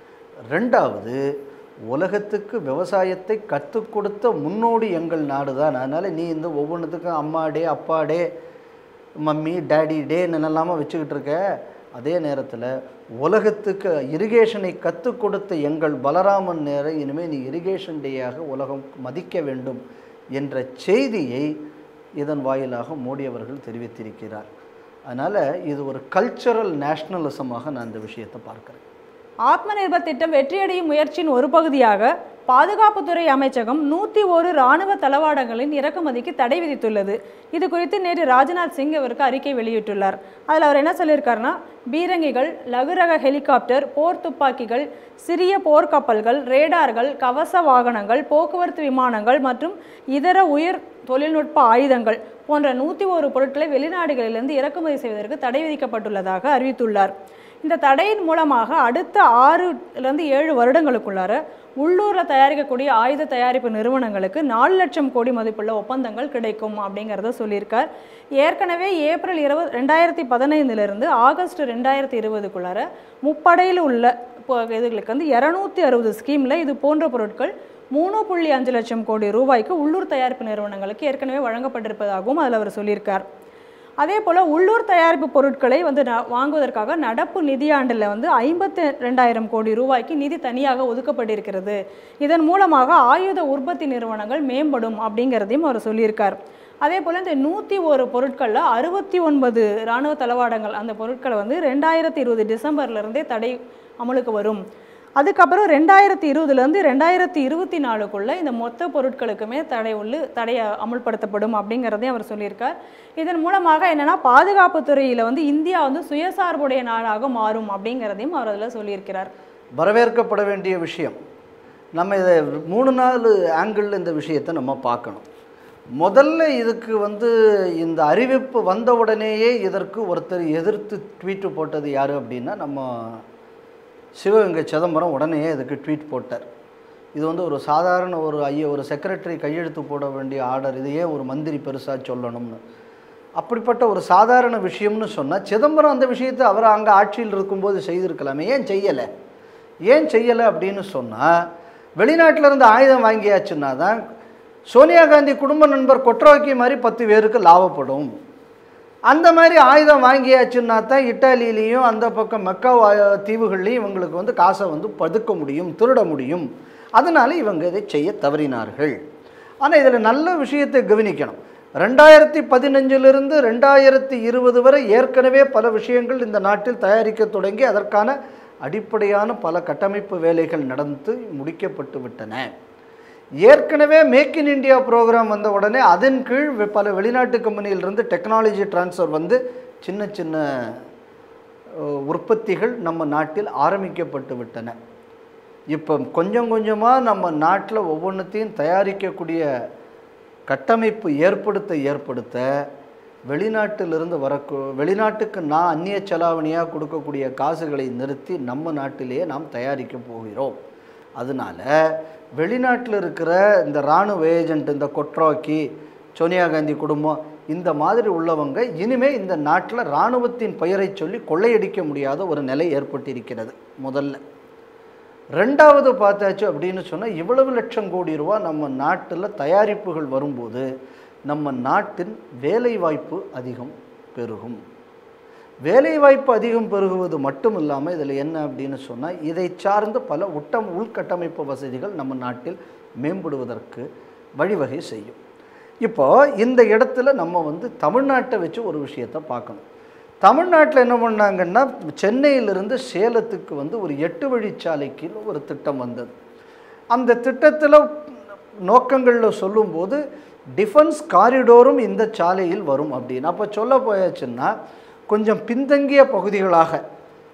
2வது, உலகத்துக்கு விவசாயத்தை கற்றுக் கொடுத்த முன்னோடி எங்கள் நாடு தான். அதனால் நீ இந்த ஒவ்வொன்றுத்துக்கும் அம்மா டே, அப்பா டே, மம்மி டேடி டேன்னு இல்லாமல் வச்சுக்கிட்டு இருக்க. அதே நேரத்தில் உலகத்துக்கு இரிகேஷனை கற்றுக் கொடுத்த எங்கள் பலராமன் நேரம் இனிமேல் நீ இரிகேஷன் டேயாக உலகம் மதிக்க வேண்டும் என்ற செய்தியை இதன் வாயிலாக மோடி அவர்கள் தெரிவித்திருக்கிறார். அதனால் இது ஒரு கல்ச்சரல் நேஷ்னலிசமாக நான் இந்த விஷயத்தை பார்க்குறேன். ஆத்ம நிர்பர் திட்டம் வெற்றியடையும் முயற்சியின் ஒரு பகுதியாக பாதுகாப்புத்துறை அமைச்சகம் 101 இராணுவ தளவாடங்களின் இறக்குமதிக்கு தடை விதித்துள்ளது. இது குறித்து நேற்று ராஜ்நாத் சிங் அவருக்கு அறிக்கை வெளியிட்டுள்ளார். அதில் அவர் என்ன சொல்லியிருக்காருன்னா, பீரங்கிகள், லகுரக ஹெலிகாப்டர், போர் துப்பாக்கிகள், சிறிய போர்க்கப்பல்கள், ரேடார்கள், கவச வாகனங்கள், போக்குவரத்து விமானங்கள் மற்றும் இதர உயர் தொழில்நுட்ப ஆயுதங்கள் போன்ற 101 பொருட்களை வெளிநாடுகளிலிருந்து இறக்குமதி செய்வதற்கு தடை விதிக்கப்பட்டுள்ளதாக அறிவித்துள்ளார். இந்த தடையின் மூலமாக அடுத்த 6-7 வருடங்களுக்குள்ளார உள்ளூரில் தயாரிக்கக்கூடிய ஆயுத தயாரிப்பு நிறுவனங்களுக்கு 4 லட்சம் கோடி மதிப்புள்ள ஒப்பந்தங்கள் கிடைக்கும் அப்படிங்கிறத சொல்லியிருக்கார். ஏற்கனவே ஏப்ரல் 2015 ஆகஸ்ட் 2020க்குள்ளார முப்படையில் உள்ள இதுகளுக்கு வந்து 260 ஸ்கீமில் இது போன்ற பொருட்கள் 3.5 லட்சம் கோடி ரூபாய்க்கு உள்ளூர் தயாரிப்பு நிறுவனங்களுக்கு ஏற்கனவே வழங்கப்பட்டிருப்பதாகவும் அதில் அவர் சொல்லியிருக்கார். அதே போல் உள்ளூர் தயாரிப்பு பொருட்களை வந்து வாங்குவதற்காக நடப்பு நிதியாண்டில் வந்து 52,000 கோடி ரூபாய்க்கு நிதி தனியாக ஒதுக்கப்பட்டிருக்கிறது. இதன் மூலமாக ஆயுத உற்பத்தி நிறுவனங்கள் மேம்படும் அப்படிங்கிறதையும் அவர் சொல்லியிருக்கார். அதே போல் இந்த 101 பொருட்களில் 69 இராணுவ தளவாடங்கள் அந்த பொருட்களை வந்து 2020 டிசம்பர்லேருந்தே தடை அமலுக்கு வரும். அதுக்கப்புறம் 2020 2024க்குள்ளே இந்த மொத்த பொருட்களுக்குமே தடையை அமுல்படுத்தப்படும் அப்படிங்கிறதையும் அவர் சொல்லியிருக்கார். இதன் மூலமாக என்னென்னா பாதுகாப்புத்துறையில் வந்து இந்தியா வந்து சுயசார்புடைய நாடாக மாறும் அப்படிங்கிறதையும் அவர் அதில் சொல்லியிருக்கிறார். வரவேற்கப்பட வேண்டிய விஷயம். நம்ம இதை 3-4 ஆங்கிளில் இந்த விஷயத்தை நம்ம பார்க்கணும். முதல்ல இதுக்கு வந்து இந்த அறிவிப்பு வந்த உடனேயே இதற்கு ஒருத்தர் எதிர்த்து ட்வீட்டு போட்டது யார் அப்படின்னா நம்ம சிவகங்கை சிதம்பரம் உடனே இதுக்கு ட்வீட் போட்டார். இது வந்து ஒரு சாதாரண ஒரு செக்ரட்டரி கையெழுத்து போட வேண்டிய ஆர்டர், இதையே ஒரு மந்திரி பெருசாக சொல்லணும்னு. அப்படிப்பட்ட ஒரு சாதாரண விஷயம்னு சொன்னால் சிதம்பரம் அந்த விஷயத்தை அவர் அங்கே ஆட்சியில் இருக்கும்போது செய்திருக்கலாமே, ஏன் செய்யலை அப்படின்னு சொன்னால், வெளிநாட்டில் இருந்து ஆயுதம் வாங்கியாச்சுன்னா தான் சோனியா காந்தி குடும்ப நண்பர் கொட்ரோக்கி மாதிரி 10 பேருக்கு லாபப்படும். அந்த மாதிரி ஆயுதம் வாங்கியாச்சுன்னா தான் இட்டாலியிலையும் அந்த பக்கம் மெக்காவ் தீவுகள்லையும் இவங்களுக்கு வந்து காசை வந்து பதுக்க முடியும், திருட முடியும். அதனால இவங்க இதை செய்ய தவறினார்கள். ஆனால் இதில் நல்ல விஷயத்தை கவனிக்கணும். 2015 2020 வரை ஏற்கனவே பல விஷயங்கள் இந்த நாட்டில் தயாரிக்க தொடங்கி அதற்கான அடிப்படையான பல கட்டமைப்பு வேலைகள் நடந்து முடிக்கப்பட்டு விட்டன. ஏற்கனவே மேக் இன் இந்தியா ப்ரோக்ராம் வந்த உடனே அதன் கீழ் பல வெளிநாட்டு கம்பெனியிலிருந்து டெக்னாலஜி டிரான்ஸ்ஃபர் வந்து சின்ன சின்ன உற்பத்திகள் நம்ம நாட்டில் ஆரம்பிக்கப்பட்டு விட்டன. இப்போ கொஞ்சம் கொஞ்சமாக நம்ம நாட்டில் ஒவ்வொன்றத்தையும் தயாரிக்கக்கூடிய கட்டமைப்பு ஏற்படுத்த வெளிநாட்டிலிருந்து வெளிநாட்டுக்கு நான் அந்நிய செலாவணியாக கொடுக்கக்கூடிய காசுகளை நிறுத்தி நம்ம நாட்டிலேயே நாம் தயாரிக்க போகிறோம். அதனால் வெளிநாட்டில் இருக்கிற இந்த இராணுவ ஏஜென்ட், இந்த கொட்ரோக்கி, சோனியா காந்தி குடும்பம், இந்த மாதிரி உள்ளவங்க இனிமேல் இந்த நாட்டில் இராணுவத்தின் பெயரை சொல்லி கொள்ளையடிக்க முடியாத ஒரு நிலை ஏற்பட்டிருக்கிறது. முதல்ல. ரெண்டாவது பார்த்தாச்சு அப்படின்னு சொன்னால், இவ்வளவு லட்சம் கோடி ரூபா நம்ம நாட்டில் தயாரிப்புகள் வரும்போது நம்ம நாட்டின் வேலைவாய்ப்பு அதிகம் பெருகும். வேலைவாய்ப்பு அதிகம் பெருகுவது மட்டும் இல்லாமல் இதில் என்ன அப்படின்னு சொன்னால், இதை சார்ந்த பல உள்கட்டமைப்பு வசதிகள் நம்ம நாட்டில் மேம்படுவதற்கு வழிவகை செய்யும். இப்போது இந்த இடத்துல நம்ம வந்து தமிழ்நாட்டை வச்சு ஒரு விஷயத்தை பார்க்கணும். தமிழ்நாட்டில் என்ன பண்ணாங்கன்னா, சென்னையிலிருந்து சேலத்துக்கு வந்து ஒரு 8 வழிச்சாலைக்கு ஒரு திட்டம் வந்தது. அந்த திட்டத்தில் நோக்கங்களில் சொல்லும்போது டிஃபென்ஸ் காரிடோரும் இந்த சாலையில் வரும் அப்படின்னு. அப்போ சொல்ல போயாச்சுன்னா, கொஞ்சம் பின்தங்கிய பகுதிகளாக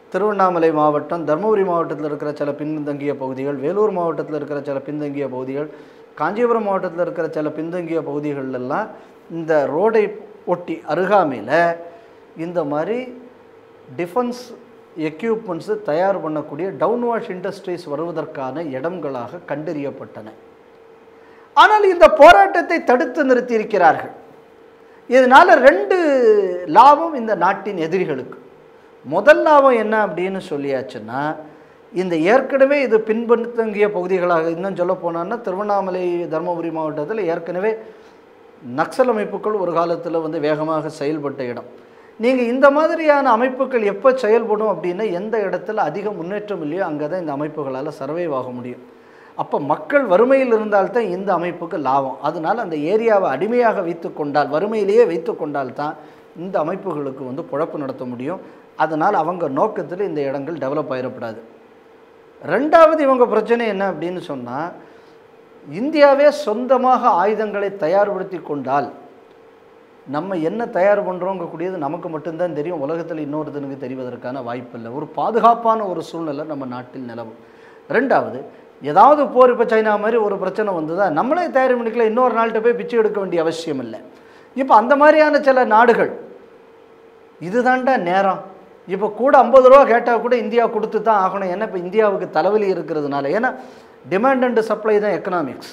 திருவண்ணாமலை மாவட்டம், தருமபுரி மாவட்டத்தில் இருக்கிற சில பின்தங்கிய பகுதிகள், வேலூர் மாவட்டத்தில் இருக்கிற சில பின்தங்கிய பகுதிகள், காஞ்சிபுரம் மாவட்டத்தில் இருக்கிற சில பின்தங்கிய பகுதிகளெல்லாம் இந்த ரோடை ஒட்டி அருகாமையில் இந்த மாதிரி டிஃபென்ஸ் எக்யூப்மெண்ட்ஸு தயார் பண்ணக்கூடிய டவுன்வாஷ் இண்டஸ்ட்ரீஸ் வருவதற்கான இடங்களாக கண்டறியப்பட்டன. ஆனால் இந்த போராட்டத்தை தடுத்து நிறுத்தியிருக்கிறார்கள். இதனால் 2 லாபம் இந்த நாட்டின் எதிரிகளுக்கு. முதல் லாபம் என்ன அப்படின்னு சொல்லியாச்சுன்னா, இந்த ஏற்கனவே இது பின்பற்றிய பகுதிகளாக இன்னும் சொல்ல போனான்னா திருவண்ணாமலை தருமபுரி மாவட்டத்தில் ஏற்கனவே நக்சல் அமைப்புகள் ஒரு காலத்தில் வந்து வேகமாக செயல்பட்ட இடம். நீங்கள் இந்த மாதிரியான அமைப்புகள் எப்போ செயல்படும் அப்படின்னா, எந்த இடத்துல அதிக முன்னேற்றம் இல்லையோ அங்கே தான் இந்த அமைப்புகளால் சர்வைவ் ஆக முடியும். அப்போ மக்கள் வறுமையில் இருந்தால்தான் இந்த அமைப்புக்கு லாபம். அதனால் அந்த ஏரியாவை அடிமையாக வைத்து கொண்டால், வறுமையிலேயே வைத்து கொண்டால்தான் இந்த அமைப்புகளுக்கு வந்து பொழப்பு நடத்த முடியும். அதனால் அவங்க நோக்கத்தில் இந்த இடங்கள் டெவலப் ஆகிடப்படாது. 2வது இவங்க பிரச்சனை என்ன அப்படின்னு சொன்னால், இந்தியாவே சொந்தமாக ஆயுதங்களை தயார்படுத்தி கொண்டால் நம்ம என்ன தயார் பண்ணுறோங்கக்கூடியது நமக்கு மட்டும்தான் தெரியும், உலகத்தில் இன்னொருத்தனுக்கு தெரிவதற்கான வாய்ப்பு இல்லை. ஒரு பாதுகாப்பான ஒரு சூழ்நிலை நம்ம நாட்டில் நிலவும். 2வது, ஏதாவது போர், இப்போ சைனா மாதிரி ஒரு பிரச்சனை வந்ததா நம்மளே தயார் பண்ணிக்கல, இன்னொரு நாள்கிட்ட போய் பிச்சை எடுக்க வேண்டிய அவசியம் இல்லை. இப்போ அந்த மாதிரியான சில நாடுகள் இதுதான்டா நேரம், இப்போ கூட 50 ரூபா கேட்டால் கூட இந்தியா கொடுத்து தான் ஆகணும். ஏன்னா இப்போ இந்தியாவுக்கு தலைவலி இருக்கிறதுனால, ஏன்னா டிமாண்ட் அண்ட் சப்ளை தான் எக்கனாமிக்ஸ்.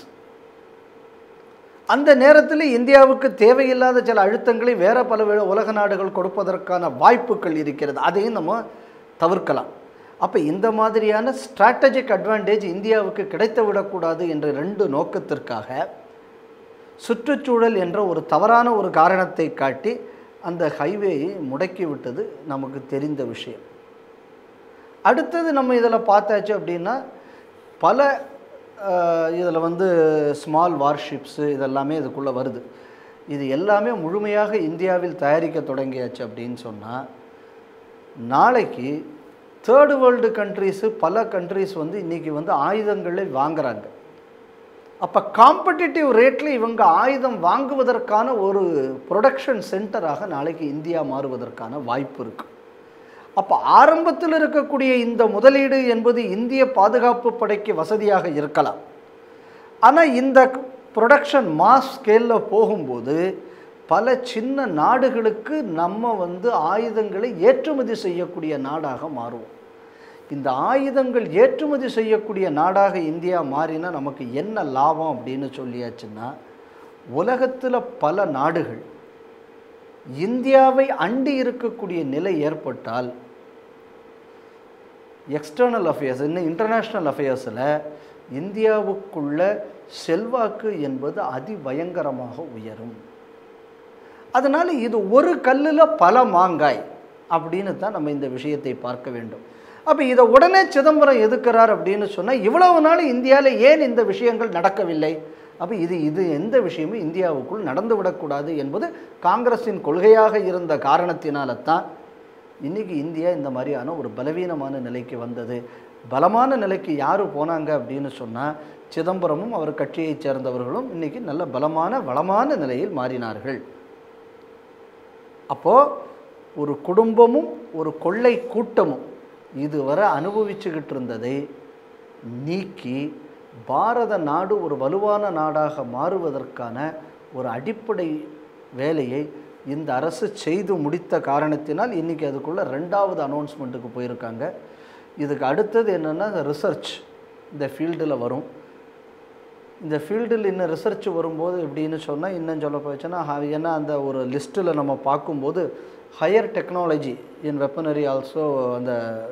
அந்த நேரத்தில் இந்தியாவுக்கு தேவையில்லாத சில அழுத்தங்களை வேறு பல உலக நாடுகள் கொடுப்பதற்கான வாய்ப்புகள் இருக்கிறது. அதையும் நம்ம தவிர்க்கலாம். அப்போ இந்த மாதிரியான ஸ்ட்ராட்டஜிக் அட்வான்டேஜ் இந்தியாவுக்கு கிடைத்து விடக்கூடாது என்ற 2 நோக்கத்திற்காக சுற்றுச்சூழல் என்ற ஒரு தவறான ஒரு காரணத்தை காட்டி அந்த ஹைவேயை முடக்கி விட்டது நமக்கு தெரிந்த விஷயம். அடுத்தது நம்ம இதில் பார்த்தாச்சு அப்படின்னா, பல இதில் வந்து ஸ்மால் வார்ஷிப்ஸு இதெல்லாமே இதுக்குள்ளே வருது. இது எல்லாமே முழுமையாக இந்தியாவில் தயாரிக்க தொடங்கியாச்சு அப்படின்னு சொன்னால், நாளைக்கு தேர்டு வேர்ல்டு கண்ட்ரீஸு, பல கண்ட்ரீஸ் வந்து இன்றைக்கி வந்து ஆயுதங்களை வாங்குறாங்க. அப்போ காம்படிட்டிவ் ரேட்டில் இவங்க ஆயுதம் வாங்குவதற்கான ஒரு ப்ரொடக்ஷன் சென்டராக நாளைக்கு இந்தியா மாறுவதற்கான வாய்ப்பு இருக்குது. அப்போ ஆரம்பத்தில் இருக்கக்கூடிய இந்த முதலீடு என்பது இந்திய பாதுகாப்பு படைக்கு வசதியாக இருக்கலாம். ஆனால் இந்த ப்ரொடக்ஷன் மாஸ் ஸ்கேலில் போகும்போது பல சின்ன நாடுகளுக்கு நம்ம வந்து ஆயுதங்களை ஏற்றுமதி செய்யக்கூடிய நாடாக மாறுவோம். இந்த ஆயுதங்கள் ஏற்றுமதி செய்யக்கூடிய நாடாக இந்தியா மாறினா நமக்கு என்ன லாபம் அப்படின்னு சொல்லியாச்சுன்னா, உலகத்தில் பல நாடுகள் இந்தியாவை அண்டி இருக்கக்கூடிய நிலை ஏற்பட்டால் எக்ஸ்டர்னல் அஃபேர்ஸ், இன்னும் இன்டர்நேஷ்னல் அஃபேர்ஸில் இந்தியாவுக்குள்ள செல்வாக்கு என்பது அதிபயங்கரமாக உயரும். அதனால் இது ஒரு கல்லில் பல மாங்காய் அப்படின்னு தான் நம்ம இந்த விஷயத்தை பார்க்க வேண்டும். அப்போ இதை உடனே சிதம்பரம் எதுக்கிறார் அப்படின்னு சொன்னால், இவ்வளவு நாள் இந்தியாவில் ஏன் இந்த விஷயங்கள் நடக்கவில்லை? அப்போ இது எந்த விஷயமும் இந்தியாவுக்குள் நடந்து விடக்கூடாது என்பது காங்கிரஸின் கொள்கையாக இருந்த காரணத்தினால தான் இன்றைக்கி இந்தியா இந்த மாதிரியான ஒரு பலவீனமான நிலைக்கு வந்தது. பலமான நிலைக்கு யார் போனாங்க அப்படின்னு சொன்னால், சிதம்பரமும் அவர் கட்சியைச் சேர்ந்தவர்களும் இன்றைக்கி நல்ல பலமான வளமான நிலையில் மாறினார்கள். அப்போது ஒரு குடும்பமும் ஒரு கொள்ளை கூட்டமும் இதுவரை அனுபவிச்சுக்கிட்டு இருந்ததை நீக்கி பாரத நாடு ஒரு வலுவான நாடாக மாறுவதற்கான ஒரு அடிப்படை வேலையை இந்த அரசு செய்து முடித்த காரணத்தினால் இன்றைக்கி அதுக்குள்ளே 2வது அனௌன்ஸ்மெண்ட்டுக்கு போயிருக்காங்க. இதுக்கு அடுத்தது என்னென்னா, ரிசர்ச் இந்த ஃபீல்டில் வரும். இந்த ஃபீல்டில் இன்னும் ரிசர்ச் வரும்போது எப்படின்னு சொன்னால், இன்னும் சொல்ல போச்சுன்னா, ஏன்னா அந்த ஒரு லிஸ்ட்டில் நம்ம பார்க்கும்போது higher technology in weaponry also அந்த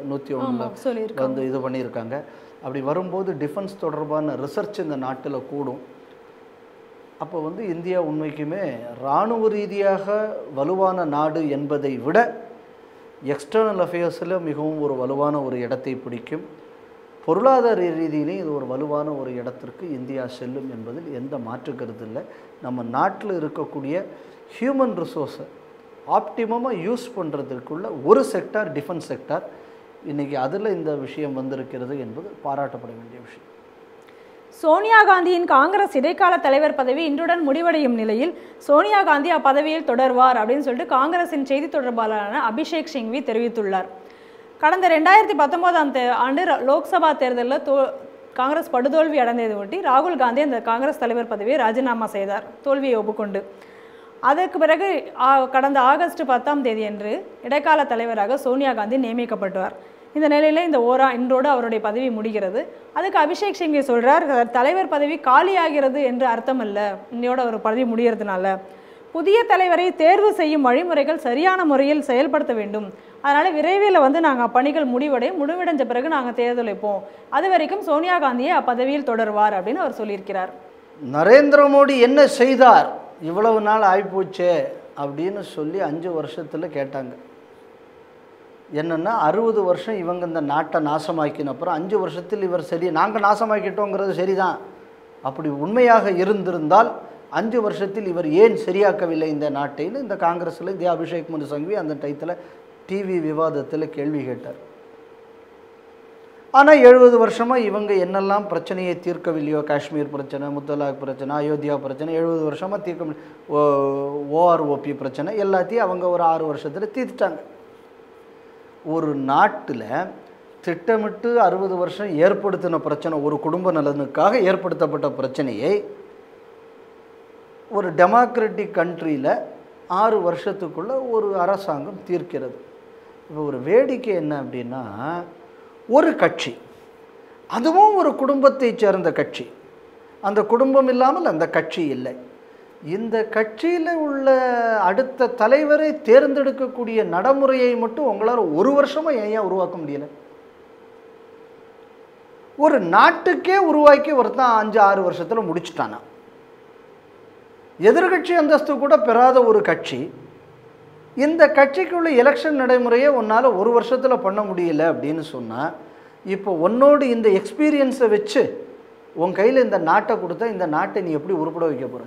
101 வந்து இது பண்ணியிருக்காங்க. அப்படி வரும்போது டிஃபென்ஸ் தொடர்பான ரிசர்ச் இந்த நாட்டில் கூடும். அப்போ வந்து இந்தியா உண்மைக்குமே இராணுவ ரீதியாக வலுவான நாடு என்பதை விட எக்ஸ்டர்னல் அஃபேர்ஸில் மிகவும் ஒரு வலுவான ஒரு இடத்தை பிடிக்கும். பொருளாதார ரீதியிலையும் இது ஒரு வலுவான ஒரு இடத்திற்கு இந்தியா செல்லும் என்பதில் எந்த மாற்று கருத்து இல்லை. நம்ம நாட்டில் இருக்கக்கூடிய ஹியூமன் ரிசோர்ஸை ஆப்டிமமாக யூஸ் பண்ணுறதுக்குள்ள ஒரு செக்டார் டிஃபென்ஸ் செக்டார். இன்றைக்கி அதில் இந்த விஷயம் வந்திருக்கிறது என்பது பாராட்டப்பட வேண்டிய விஷயம். சோனியா காந்தியின் காங்கிரஸ் இடைக்கால தலைவர் பதவி இன்றுடன் முடிவடையும் நிலையில் சோனியா காந்தி அப்பதவியில் தொடர்வார் அப்படின்னு சொல்லிட்டு காங்கிரசின் செய்தி தொடர்பாளரான அபிஷேக் சிங்வி தெரிவித்துள்ளார். கடந்த 2019 ஆண்டு லோக்சபா தேர்தலில் காங்கிரஸ் படுதோல்வி அடைந்ததை ஒட்டி ராகுல் காந்தி அந்த காங்கிரஸ் தலைவர் பதவியை ராஜினாமா செய்தார், தோல்வியை ஒப்புக்கொண்டு. அதற்கு பிறகு கடந்த ஆகஸ்ட் 10ஆம் தேதி அன்று இடைக்கால தலைவராக சோனியா காந்தி நியமிக்கப்பட்டார். இந்த நிலையில் இன்றோடு அவருடைய பதவி முடிகிறது. அதுக்கு அபிஷேக் சிங்கே சொல்கிறார், தலைவர் பதவி காலியாகிறது என்று அர்த்தம் அல்ல, இன்னையோட அவர் பதவி முடிகிறதுனால புதிய தலைவரை தேர்வு செய்யும் வழிமுறைகள் சரியான முறையில் செயல்படுத்த வேண்டும். அதனால் விரைவில் நாங்கள் பணிகள் முடிவடைஞ்ச பிறகு நாங்கள் தேர்தல் வைப்போம், அது வரைக்கும் சோனியா காந்தியை அப்பதவியில் தொடர்வார் அப்படின்னு அவர் சொல்லியிருக்கிறார். நரேந்திர மோடி என்ன செய்தார், இவ்வளவு நாள் ஆகிப்போச்சே அப்படின்னு சொல்லி 5 வருஷத்தில் கேட்டாங்க. என்னென்னா 60 வருஷம் இவங்க இந்த நாட்டை நாசமாக்கின அப்புறம் 5 வருஷத்தில் இவர் சரி நாங்கள் நாசமாக்கிட்டோங்கிறது சரிதான். அப்படி உண்மையாக இருந்திருந்தால் 5 வருஷத்தில் இவர் ஏன் சரியாக்கவில்லை இந்த நாட்டைன்னு இந்த காங்கிரஸில் இந்த அபிஷேக் மனு சங்வி அந்த டயத்தில் டிவி விவாதத்தில் கேள்வி கேட்டார். ஆனால் 70 வருஷமாக இவங்க என்னெல்லாம் பிரச்சனையை தீர்க்கவில்லையோ, காஷ்மீர் பிரச்சனை, முத்தலாக் பிரச்சனை, அயோத்தியா பிரச்சனை 70 வருஷமாக தீர்க்க, ஓஆர்ஓபி பிரச்சனை எல்லாத்தையும் அவங்க ஒரு 6 வருஷத்தில் தீர்த்துட்டாங்க. ஒரு நாட்டில் திட்டமிட்டு 60 வருஷம் ஏற்படுத்தின பிரச்சனை, ஒரு குடும்ப நலனுக்காக ஏற்படுத்தப்பட்ட பிரச்சனையை ஒரு டெமோக்ராட்டிக் கண்ட்ரியில் 6 வருஷத்துக்குள்ளே ஒரு அரசாங்கம் தீர்க்கிறது. இப்போ ஒரு வேடிக்கை என்ன அப்படின்னா, ஒரு கட்சி, அதுவும் ஒரு குடும்பத்தை சேர்ந்த கட்சி, அந்த குடும்பம் இல்லாமல் அந்த கட்சி இல்லை, இந்த கட்சியில் உள்ள அடுத்த தலைவரை தேர்ந்தெடுக்கக்கூடிய நடைமுறையை மட்டும் உங்களால் 1 வருஷமாக ஏன் உருவாக்க முடியலை? ஒரு நாட்டுக்கே உருவாக்கி ஒருத்தன் 5-6 வருஷத்தில் முடிச்சுட்டானா. எதிர்கட்சி அந்தஸ்து கூட பெறாத ஒரு கட்சி, இந்த கட்சிக்குள்ள எலெக்ஷன் நடைமுறையை உன்னால் 1 வருஷத்தில் பண்ண முடியல அப்படின்னு சொன்னால், இப்போ உன்னோடு இந்த எக்ஸ்பீரியன்ஸை வச்சு உன் கையில் இந்த நாட்டை கொடுத்தா இந்த நாட்டை நீ எப்படி உருப்பட வைக்க போகிற?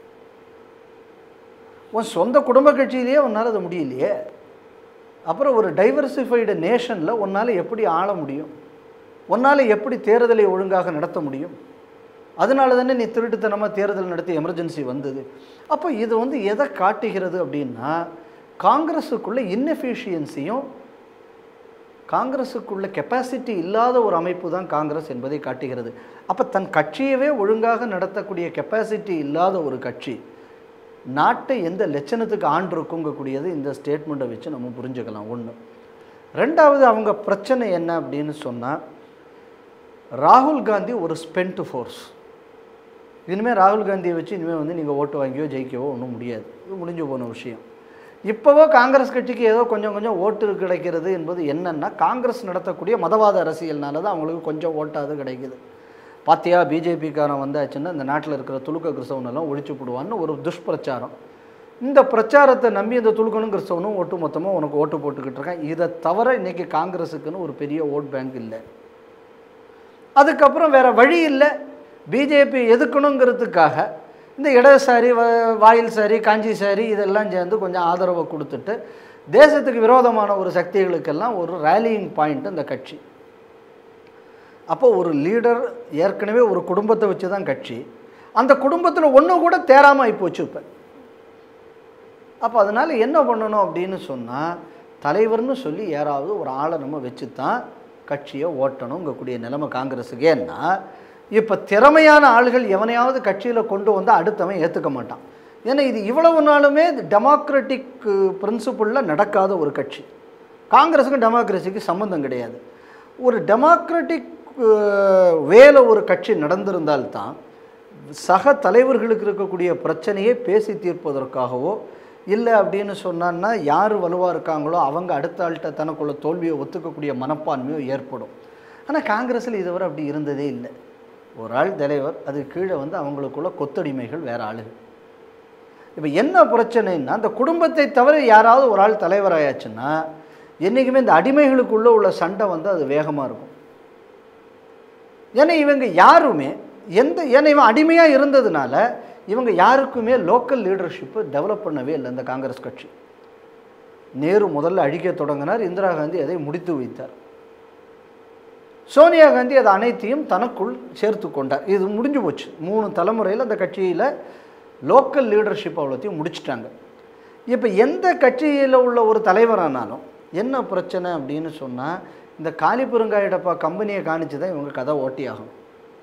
உன் சொந்த குடும்ப கட்சியிலேயே உன்னால் அது முடியலையே, அப்புறம் ஒரு டைவர்சிஃபைடு நேஷனில் உன்னால் எப்படி ஆள முடியும்? உன்னால் எப்படி தேர்தலை ஒழுங்காக நடத்த முடியும்? அதனால தானே நீ திருட்டுத்தனமாக தேர்தல் நடத்தி எமர்ஜென்சி வந்தது. அப்போ இது எதை காட்டுகிறது அப்படின்னா, காங்கிரஸுக்குள்ள இன்எஃபிஷியன்சியும் காங்கிரஸுக்குள்ள கெப்பாசிட்டி இல்லாத ஒரு அமைப்பு தான் காங்கிரஸ் என்பதை காட்டுகிறது. அப்போ தன் கட்சியவே ஒழுங்காக நடத்தக்கூடிய கெப்பாசிட்டி இல்லாத ஒரு கட்சி நாட்டை எந்த லட்சணத்துக்கு ஆண்டிருக்குங்கக்கூடியது இந்த ஸ்டேட்மெண்ட்டை வச்சு நம்ம புரிஞ்சுக்கலாம். ஒன்று. ரெண்டாவது, அவங்க பிரச்சனை என்ன அப்படின்னு சொன்னால், ராகுல் காந்தி ஒரு ஸ்பென்ட் ஃபோர்ஸ். இனிமேல் ராகுல் காந்தியை வச்சு இனிமேல் நீங்கள் ஓட்டு வாங்கியோ ஜெயிக்கவோ ஒன்றும் முடியாது, இது முடிஞ்சு போன விஷயம். இப்போவோ காங்கிரஸ் கட்சிக்கு ஏதோ கொஞ்சம் கொஞ்சம் ஓட்டு கிடைக்கிறது என்பது என்னென்னா, காங்கிரஸ் நடத்தக்கூடிய மதவாத அரசியல்னால தான் அவங்களுக்கு கொஞ்சம் ஓட்டாவது கிடைக்குது. பார்த்தியா, பிஜேபிக்காரன் வந்தாச்சுன்னா இந்த நாட்டில் இருக்கிற துலுக்க கிறிஸ்தவனெல்லாம் ஒழிச்சு போடுவான்னு ஒரு துஷ்பிரச்சாரம். இந்த பிரச்சாரத்தை நம்பி இந்த துலுக்கணும் கிறிஸ்தவனும் ஒட்டு மொத்தமாக உனக்கு ஓட்டு போட்டுக்கிட்டு இருக்கான். இதை தவிர இன்றைக்கி காங்கிரஸுக்குன்னு ஒரு பெரிய ஓட் பேங்க் இல்லை. அதுக்கப்புறம் வேறு வழி இல்லை, பிஜேபி எதுக்கணுங்கிறதுக்காக இந்த இடதுசாரி, வாயில்சாரி, காஞ்சி சாரி இதெல்லாம் சேர்ந்து கொஞ்சம் ஆதரவை கொடுத்துட்டு தேசத்துக்கு விரோதமான ஒரு சக்திகளுக்கெல்லாம் ஒரு ரேலியிங் பாயிண்ட் அந்த கட்சி. அப்போ ஒரு லீடர் ஏற்கனவே ஒரு குடும்பத்தை வச்சு தான் கட்சி, அந்த குடும்பத்தில் ஒன்று கூட தேராமல் ஆகிப்போச்சு இப்போ. அப்போ அதனால் என்ன பண்ணணும் அப்படின்னு சொன்னால், தலைவர்னு சொல்லி யாராவது ஒரு ஆளை நம்ம வச்சு தான் கட்சியை ஓட்டணுங்கக்கூடிய நிலைமை காங்கிரஸுக்கு. ஏன்னா இப்போ திறமையான ஆள்கள் எவனையாவது கட்சியில் கொண்டு வந்து அடுத்தவன் ஏற்றுக்க மாட்டான். ஏன்னா இது இவ்வளவு நாளுமே டெமோக்ராட்டிக் பிரின்சிபிளில் நடக்காத ஒரு கட்சி. காங்கிரஸுக்கும் டெமோக்ரஸிக்கு சம்மந்தம் கிடையாது. ஒரு டெமோக்ராட்டிக் வேலை ஒரு கட்சி நடந்திருந்தால்தான் சக தலைவர்களுக்கு இருக்கக்கூடிய பிரச்சனையை பேசி தீர்ப்பதற்காகவோ, இல்லை அப்படின்னு சொன்னான்னா யார் வலுவாக இருக்காங்களோ அவங்க அடுத்த ஆள்கிட்ட தனக்குள்ள தோல்வியை ஒத்துக்கக்கூடிய மனப்பான்மையோ ஏற்படும். ஆனால் காங்கிரஸில் இதுவரை அப்படி இருந்ததே இல்லை. ஒரு ஆள் தலைவர், அது கீழே அவங்களுக்குள்ள கொத்தடிமைகள் வேறு ஆளுகள். இப்போ என்ன பிரச்சனைன்னா, அந்த குடும்பத்தை தவிர யாராவது ஒரு ஆள் தலைவராயாச்சுன்னா என்றைக்குமே இந்த அடிமைகளுக்குள்ளே உள்ள சண்டை அது வேகமாக இருக்கும். ஏன்னா இவங்க யாருமே ஏன்னா இவன் அடிமையாக இருந்ததுனால இவங்க யாருக்குமே லோக்கல் லீடர்ஷிப்பை டெவலப் பண்ணவே இல்லை இந்த காங்கிரஸ் கட்சி. நேரு முதல்ல அழிக்க தொடங்கினார், இந்திரா காந்தி அதை முடித்து வைத்தார், சோனியா காந்தி அதை அனைத்தையும் தனக்குள் சேர்த்து கொண்டார். இது முடிஞ்சு போச்சு. 3 தலைமுறையில் அந்த கட்சியில் லோக்கல் லீடர்ஷிப் அவ்வளோத்தையும் முடிச்சிட்டாங்க. இப்போ எந்த கட்சியில் உள்ள ஒரு தலைவரானாலும் என்ன பிரச்சனை அப்படின்னு சொன்னால், இந்த காலி பெருங்காய டப்பா கம்பெனியை காணிச்சு தான் இவங்க கதை ஓட்டி ஆகணும்.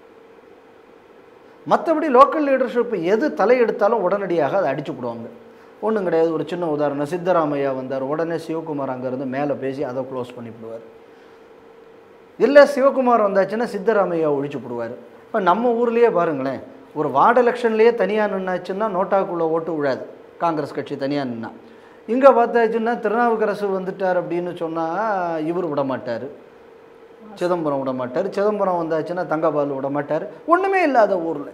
மற்றபடி லோக்கல் லீடர்ஷிப் எது தலையெடுத்தாலும் உடனடியாக அதை அடிச்சு விடுவாங்க. ஒன்றும் கிடையாது. ஒரு சின்ன உதாரணம், சித்தராமையா வந்தார், உடனே சிவகுமார் அங்கேருந்து மேலே பேசி அதை க்ளோஸ் பண்ணிவிடுவார். இல்லை சிவகுமார் வந்தாச்சுன்னா சித்தராமையா ஒழிச்சு விடுவார். இப்போ நம்ம ஊர்லேயே பாருங்களேன், ஒரு வார்டு எலெக்ஷன்லேயே தனியாக நின்னாச்சுன்னா நோட்டாக்குள்ளே ஓட்டு விழாது, காங்கிரஸ் கட்சி தனியாக நின்னா. இங்கே பார்த்தாச்சுன்னா திருநாவுக்கரசு வந்துட்டார் அப்படின்னு சொன்னால் இவர் விடமாட்டார், சிதம்பரம் விடமாட்டார். சிதம்பரம் வந்தாச்சுன்னா தங்கபால் விடமாட்டார். ஒன்றுமே இல்லாத ஊரில்.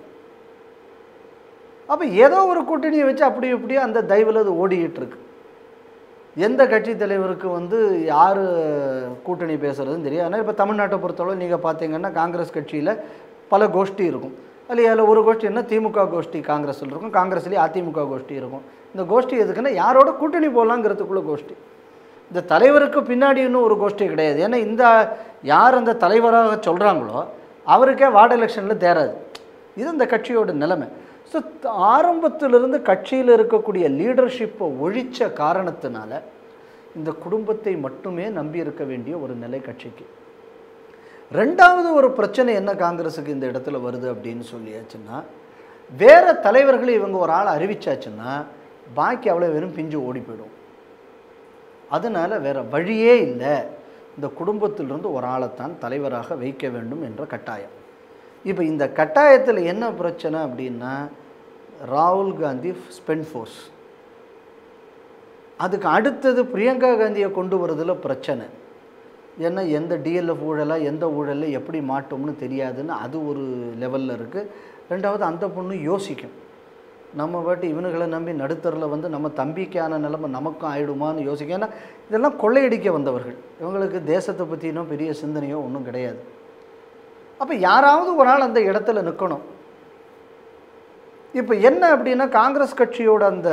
அப்போ ஏதோ ஒரு கூட்டணியை வச்சு அப்படி இப்படியே அந்த தயவில் அது ஓடிக்கிட்டு இருக்கு. எந்த கட்சி தலைவருக்கு யார் கூட்டணி பேசுகிறதுன்னு தெரியும். ஆனால் இப்போ தமிழ்நாட்டை பொறுத்தளவு நீங்கள் பார்த்தீங்கன்னா காங்கிரஸ் கட்சியில் பல கோஷ்டி இருக்கும். அதில் ஒரு கோஷ்டி என்ன, திமுக கோஷ்டி காங்கிரஸில் இருக்கும், காங்கிரஸ்லேயே அதிமுக கோஷ்டி இருக்கும். இந்த கோஷ்டி எதுக்குன்னா யாரோட கூட்டணி போடலாங்கிறதுக்குள்ள கோஷ்டி. இந்த தலைவருக்கு பின்னாடி இன்னும் ஒரு கோஷ்டி கிடையாது. ஏன்னா இந்த யார் அந்த தலைவராக சொல்கிறாங்களோ அவருக்கே வார்டு எலெக்ஷனில் தேராது. இது இந்த கட்சியோட நிலைமை. ஸோ ஆரம்பத்திலிருந்து கட்சியில் இருக்கக்கூடிய லீடர்ஷிப்பை ஒழித்த காரணத்தினால இந்த குடும்பத்தை மட்டுமே நம்பி இருக்க வேண்டிய ஒரு நிலை கட்சிக்கு. ரெண்டாவது ஒரு பிரச்சனை என்ன காங்கிரஸுக்கு இந்த இடத்துல வருது அப்படின்னு சொல்லியாச்சுன்னா, வேறு தலைவர்களை இவங்க ஒரு ஆள் அறிவிச்சாச்சுன்னா பாக்கி அவ்வளோ வெறும் பிஞ்சு ஓடி போயிடும். அதனால் வேறு வழியே இல்லை, இந்த குடும்பத்திலிருந்து ஒரு ஆளைத்தான் தலைவராக வைக்க வேண்டும் என்ற கட்டாயம். இப்போ இந்த கட்டாயத்தில் என்ன பிரச்சனை அப்படின்னா, ராகுல் காந்தி ஸ்பெண்ட் ஃபோர்ஸ், அதுக்கு அடுத்தது பிரியங்கா காந்தியை கொண்டு வரதில் பிரச்சனை. ஏன்னா எந்த டிஎல்எஃப் ஊழலாக எந்த ஊழலில் எப்படி மாட்டோம்னு தெரியாதுன்னு அது ஒரு லெவலில் இருக்குது. ரெண்டாவது அந்த பொண்ணு யோசிக்கும், நம்ம பாட்டு இவனுகளை நம்பி நடுத்தரில் நம்ம தம்பிக்கான நிலைமை நமக்கும் ஆயிடுமான்னு யோசிக்கும். ஏன்னா இதெல்லாம் கொள்ளையடிக்க வந்தவர்கள், இவங்களுக்கு தேசத்தை பற்றினோ பெரிய சிந்தனையோ ஒன்றும் கிடையாது. அப்போ யாராவது ஒரு நாள் அந்த இடத்துல நிற்கணும். இப்போ என்ன அப்படின்னா, காங்கிரஸ் கட்சியோட அந்த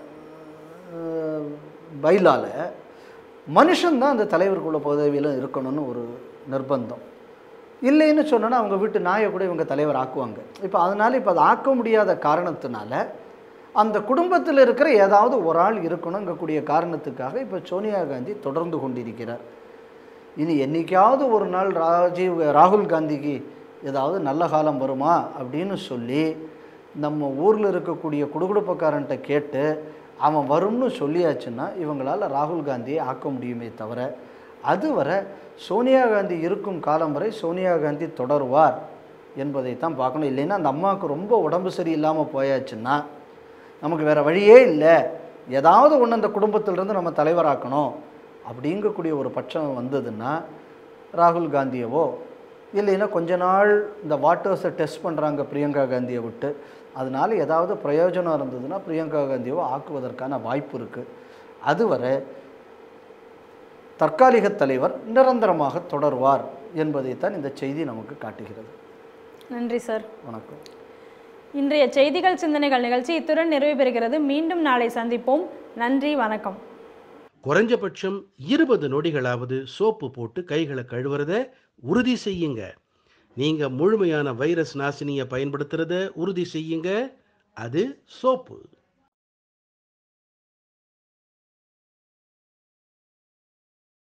பைலால மனுஷன்தான் அந்த தலைவருக்குள்ள பதவியில் இருக்கணும்னு ஒரு நிர்பந்தம். இல்லைன்னு சொன்னோன்னா அவங்க வீட்டு நாயை கூட இவங்க தலைவர் ஆக்குவாங்க. இப்போ அதனால் இப்போ அதை ஆக்க முடியாத காரணத்தினால அந்த குடும்பத்தில் இருக்கிற ஏதாவது ஒரு ஆள் இருக்கணுங்கக்கூடிய காரணத்துக்காக இப்போ சோனியா காந்தி தொடர்ந்து கொண்டிருக்கிறார். இனி என்றைக்காவது ஒரு நாள் ராகுல் காந்திக்கு ஏதாவது நல்ல காலம் வருமா அப்படின்னு சொல்லி நம்ம ஊரில் இருக்கக்கூடிய குடுகுடுப்பக்காரன்ட்ட கேட்டு அவன் வரும்னு சொல்லியாச்சுன்னா இவங்களால் ராகுல் காந்தியை ஆக்க முடியுமே தவிர, அதுவரை சோனியா காந்தி இருக்கும் காலம் வரை சோனியா காந்தி தொடருவார் என்பதைத்தான் பார்க்கணும். இல்லைன்னா அந்த அம்மாவுக்கு ரொம்ப உடம்பு சரியில்லாமல் போயாச்சுன்னா நமக்கு வேறு வழியே இல்லை, ஏதாவது ஒன்று அந்த குடும்பத்திலிருந்து நம்ம தலைவராக்கணும் அப்படிங்கக்கூடிய ஒரு பட்சம் வந்ததுன்னா ராகுல் காந்தியவோ இல்லைன்னா கொஞ்ச நாள் இந்த வாட்டர்ஸை டெஸ்ட் பண்ணுறாங்க பிரியங்கா காந்தியை விட்டு, அதனால் ஏதாவது பிரயோஜனம் இருந்ததுன்னா பிரியங்கா காந்தியவோ ஆக்குவதற்கான வாய்ப்பு இருக்குது. அதுவரை தற்காலிக தலைவர் நிரந்தரமாக தொடர்வார் என்பதைத்தான் இந்த செய்தி நமக்கு காட்டுகிறது. நன்றி சார். வணக்கம். இன்றைய செய்திகள் சிந்தனைகள் நிகழ்ச்சி இத்துடன் நிறைவு பெறுகிறது. மீண்டும் நாளை சந்திப்போம். நன்றி, வணக்கம். குறைஞ்சபட்சம் 20 நொடிகளாவது சோப்பு போட்டு கைகளை கழுவுறத உறுதி செய்யுங்க. நீங்க முழுமையான வைரஸ் நாசினியை பயன்படுத்துறத உறுதி செய்யுங்க. அது சோப்பு.